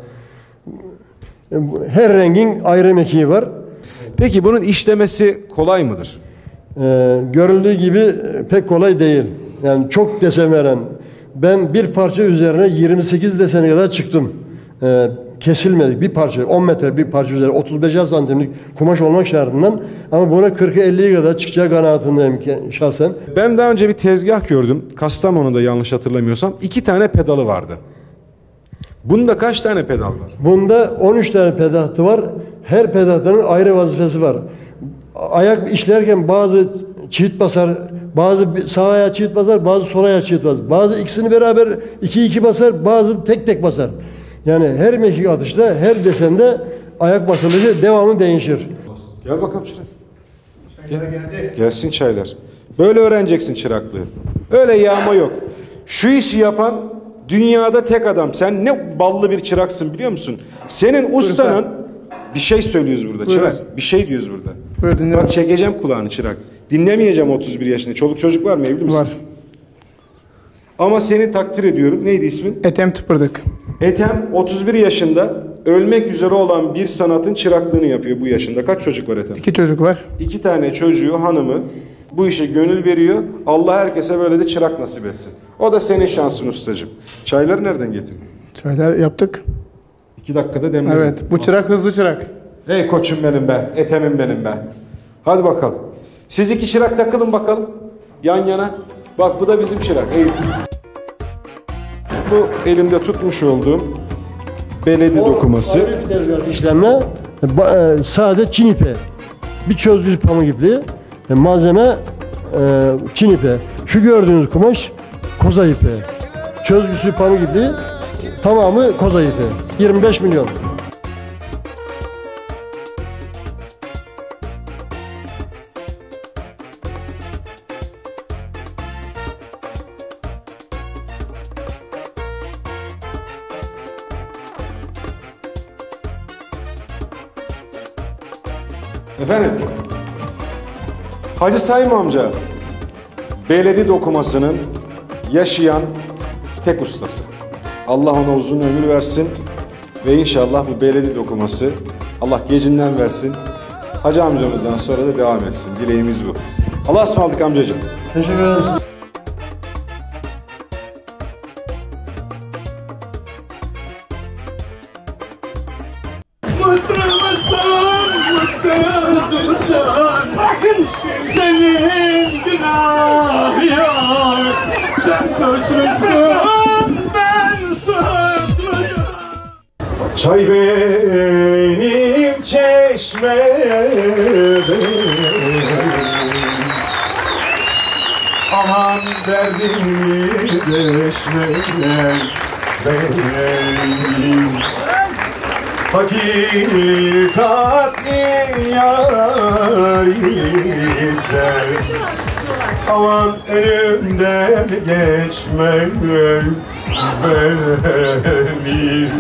Her rengin ayrı mekiği var. Peki bunun işlemesi kolay mıdır? Ee, görüldüğü gibi pek kolay değil. Yani çok desen veren. Ben bir parça üzerine yirmi sekiz desene kadar çıktım. Ee, kesilmedik. Bir parça, on metre bir parça üzeri otuz beş santimlik kumaş olmak şartından, ama buna kırka elliye kadar çıkacağı kanaatindeyim şahsen. Ben daha önce bir tezgah gördüm. Kastamonu'da yanlış hatırlamıyorsam. iki tane pedalı vardı. Bunda kaç tane pedal var? Bunda on üç tane pedahtı var. Her pedahtının ayrı vazifesi var. Ayak işlerken bazı çift basar, bazı sağ ayağı çift basar, bazı sol ayağı çift basar. Bazı ikisini beraber iki iki basar, bazı tek tek basar. Yani her mekik atışta, her desende ayak basılışı devamlı değişir. Gel bakalım çırak. Gel. Gelsin çaylar. Böyle öğreneceksin çıraklığı. Öyle yağma yok. Şu işi yapan dünyada tek adam. Sen ne ballı bir çıraksın biliyor musun? Senin ustanın bir şey söylüyoruz burada. Buyur. Çırak. Bir şey diyoruz burada. Buyur, bak çekeceğim kulağını çırak. Dinlemeyeceğim otuz bir yaşında. Çoluk çocuk var mı evli misin? Var. Ama seni takdir ediyorum. Neydi ismin? Ethem Tıpırdık. Ethem otuz bir yaşında ölmek üzere olan bir sanatın çıraklığını yapıyor bu yaşında. Kaç çocuk var Ethem? İki çocuk var. İki tane çocuğu, hanımı bu işe gönül veriyor. Allah herkese böyle de çırak nasip etsin. O da senin şansın ustacığım. Çayları nereden getirdin? Çaylar yaptık. İki dakikada demledim. Evet, bu çırak hızlı çırak. Ey koçum benim be, Ethem'im benim be. Hadi bakalım. Siz iki çırak takılın bakalım. Yan yana. Bak bu da bizim çırak. Ey. Bu elimde tutmuş olduğum beledi dokuması. Ayrı bir tezgah işleme, e, sade Çin ipi. Bir çözgüsü pamuk ipliği, e, malzeme e, Çin ipi. Şu gördüğünüz kumaş koza ipi. Çözgüsü pamuk ipliği, tamamı koza ipi. yirmi beş milyon. Efendim, Hacı Saim amca, beledi dokumasının yaşayan tek ustası. Allah ona uzun ömür versin ve inşallah bu beledi dokuması Allah gecinden versin. Hacı amcamızdan sonra da devam etsin. Dileğimiz bu. Allah'a ısmarladık amcacığım. Teşekkür ederim. Bakın senin günah yok. Sen suçlusun, ben suçluyum. Çay benim çeşmede, aman derdimi deşmeler benim. Hakikatli yar ise aman önümden geçme benim.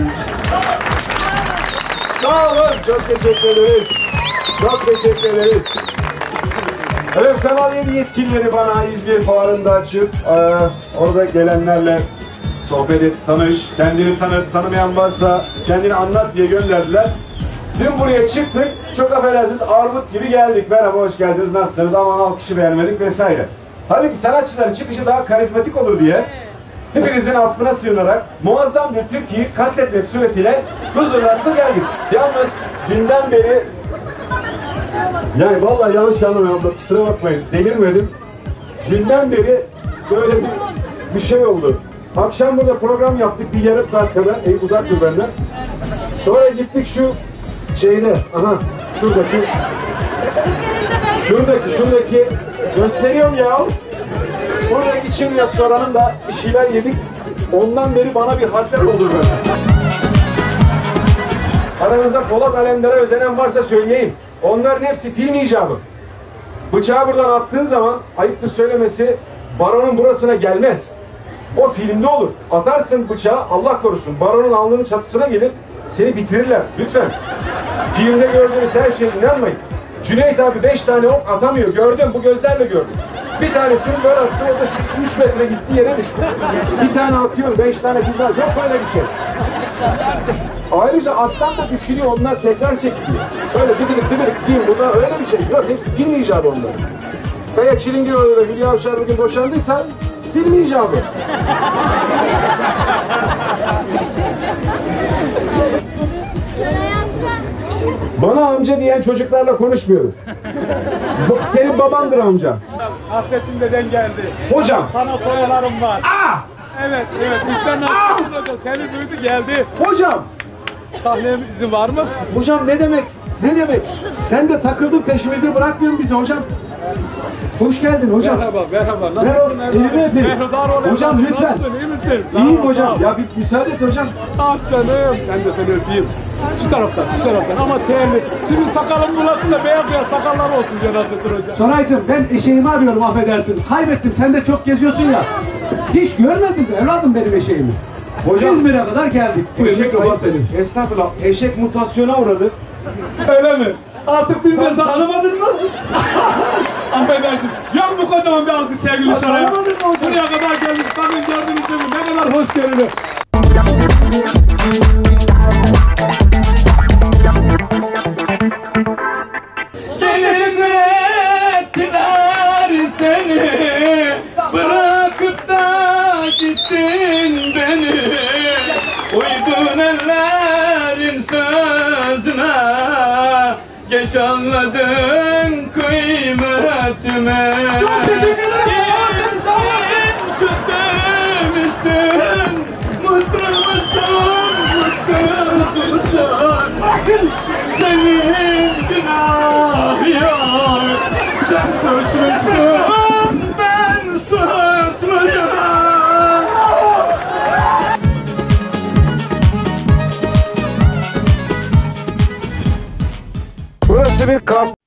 Sağ olun, çok teşekkür ederiz. Çok teşekkür ederiz. Evet, Kanal yedi yetkilileri bana İzmir Fuarı'nda açıp e, orada gelenlerle sohbet et, tanış, kendini tanı, tanımayan varsa kendini anlat diye gönderdiler. Dün buraya çıktık, çok affedersiniz armut gibi geldik. Merhaba, hoş geldiniz, nasılsınız, aman alkışı beğenmedik vesaire. Halbuki sanatçıların çıkışı daha karizmatik olur diye hepinizin affına sığınarak muazzam bir Türkiye'yi katletmek suretiyle huzurlarınıza geldik. Yalnız dünden beri, yani vallahi yanlış anlamayın abla, kusura bakmayın, delirmedim. Dünden beri böyle bir, bir şey oldu. Akşam burada program yaptık bir yarım saat kadar, ev uzaktır benden. Sonra gittik şu şeyde, aha şuradaki, şuradaki, şuradaki, gösteriyorum ya. Buradaki içim restoranın da bir şeyler yedik. Ondan beri bana bir haller olur böyle. Aranızda Polat Alemdar'a özenen varsa söyleyeyim. Onların hepsi film icabı. Bıçağı buradan attığın zaman, ayıptır söylemesi, baronun burasına gelmez. O filmde olur. Atarsın bıçağı, Allah korusun, baronun alnının çatısına gelir, seni bitirirler. Lütfen. Filmde gördüğünüz her şeye inanmayın. Cüneyt abi beş tane ok atamıyor. Gördüm, bu gözlerle gördüm. Bir tanesini böyle attı, o da üç metre gitti, yere düştü. Bir tane atıyor, beş tane güzel. Yok öyle bir şey. Ayrıca attan da düşürüyor, onlar tekrar çekiliyor. Öyle dıbırık dıbırık diyeyim, burada öyle bir şey yok. Hepsi film icabı onlar. Kaya Çilingirioğlu ve Hülya Avşar bugün boşandıysa film icabı. Bana amca diyen çocuklarla konuşmuyorum. Bu senin babandır amca. Hasretim deden geldi. Hocam. Sana soyalarım var. Aa! Evet, evet. İşte Nasrettin Hoca seni duydu geldi. Hocam. Sahneye izin var mı? Hocam ne demek? Ne demek? Sen de takıldın peşimizi bırakmıyorsun bizi hocam. Hoş geldin hocam. Merhaba, merhaba. Merhaba, Nasılsın elimi evladım? öpeyim. Mehrdar ol Hocam evladım. lütfen. Nasılsın, iyi misin? Sağ İyiyim ol, sağ hocam. ol. Ya bir müsaade et hocam. Ah canım, ben de seni öpeyim. Şu taraftan, şu taraftan ama terli. Şimdi sakalım bulasın da beyaz beyaz sakallar olsun diye Nasrettin Hoca. Soraycığım ben eşeğimi arıyorum affedersin. Kaybettim sen de çok geziyorsun ya. Hiç görmedin mi evladım benim eşeğimi? Hocam. İzmir'e kadar geldik. Buyur Eşek, mikrofon senin. estağfurullah. Eşek mutasyona uğradı. Öyle mi? Artık biz de Sen tanımadın mı? Affedersin. Yok mu kocaman bir alkış sevgili Şaray'a? Tanımadın mı hocam? Buraya kadar geldik. Bakın gördünüz değil mi? Ne kadar hoş görünüyor. Gelin ettiler seni, bırakıp da gittin beni. Uydun ellerin sözüne, geç anladın kıymetimi. Çok teşekkür ederim. Sen kötü müsün, mutlu musun, mutsuz musun? Senin günah yok, sen suçlusun, ben suçluyum. Burası bir kamp.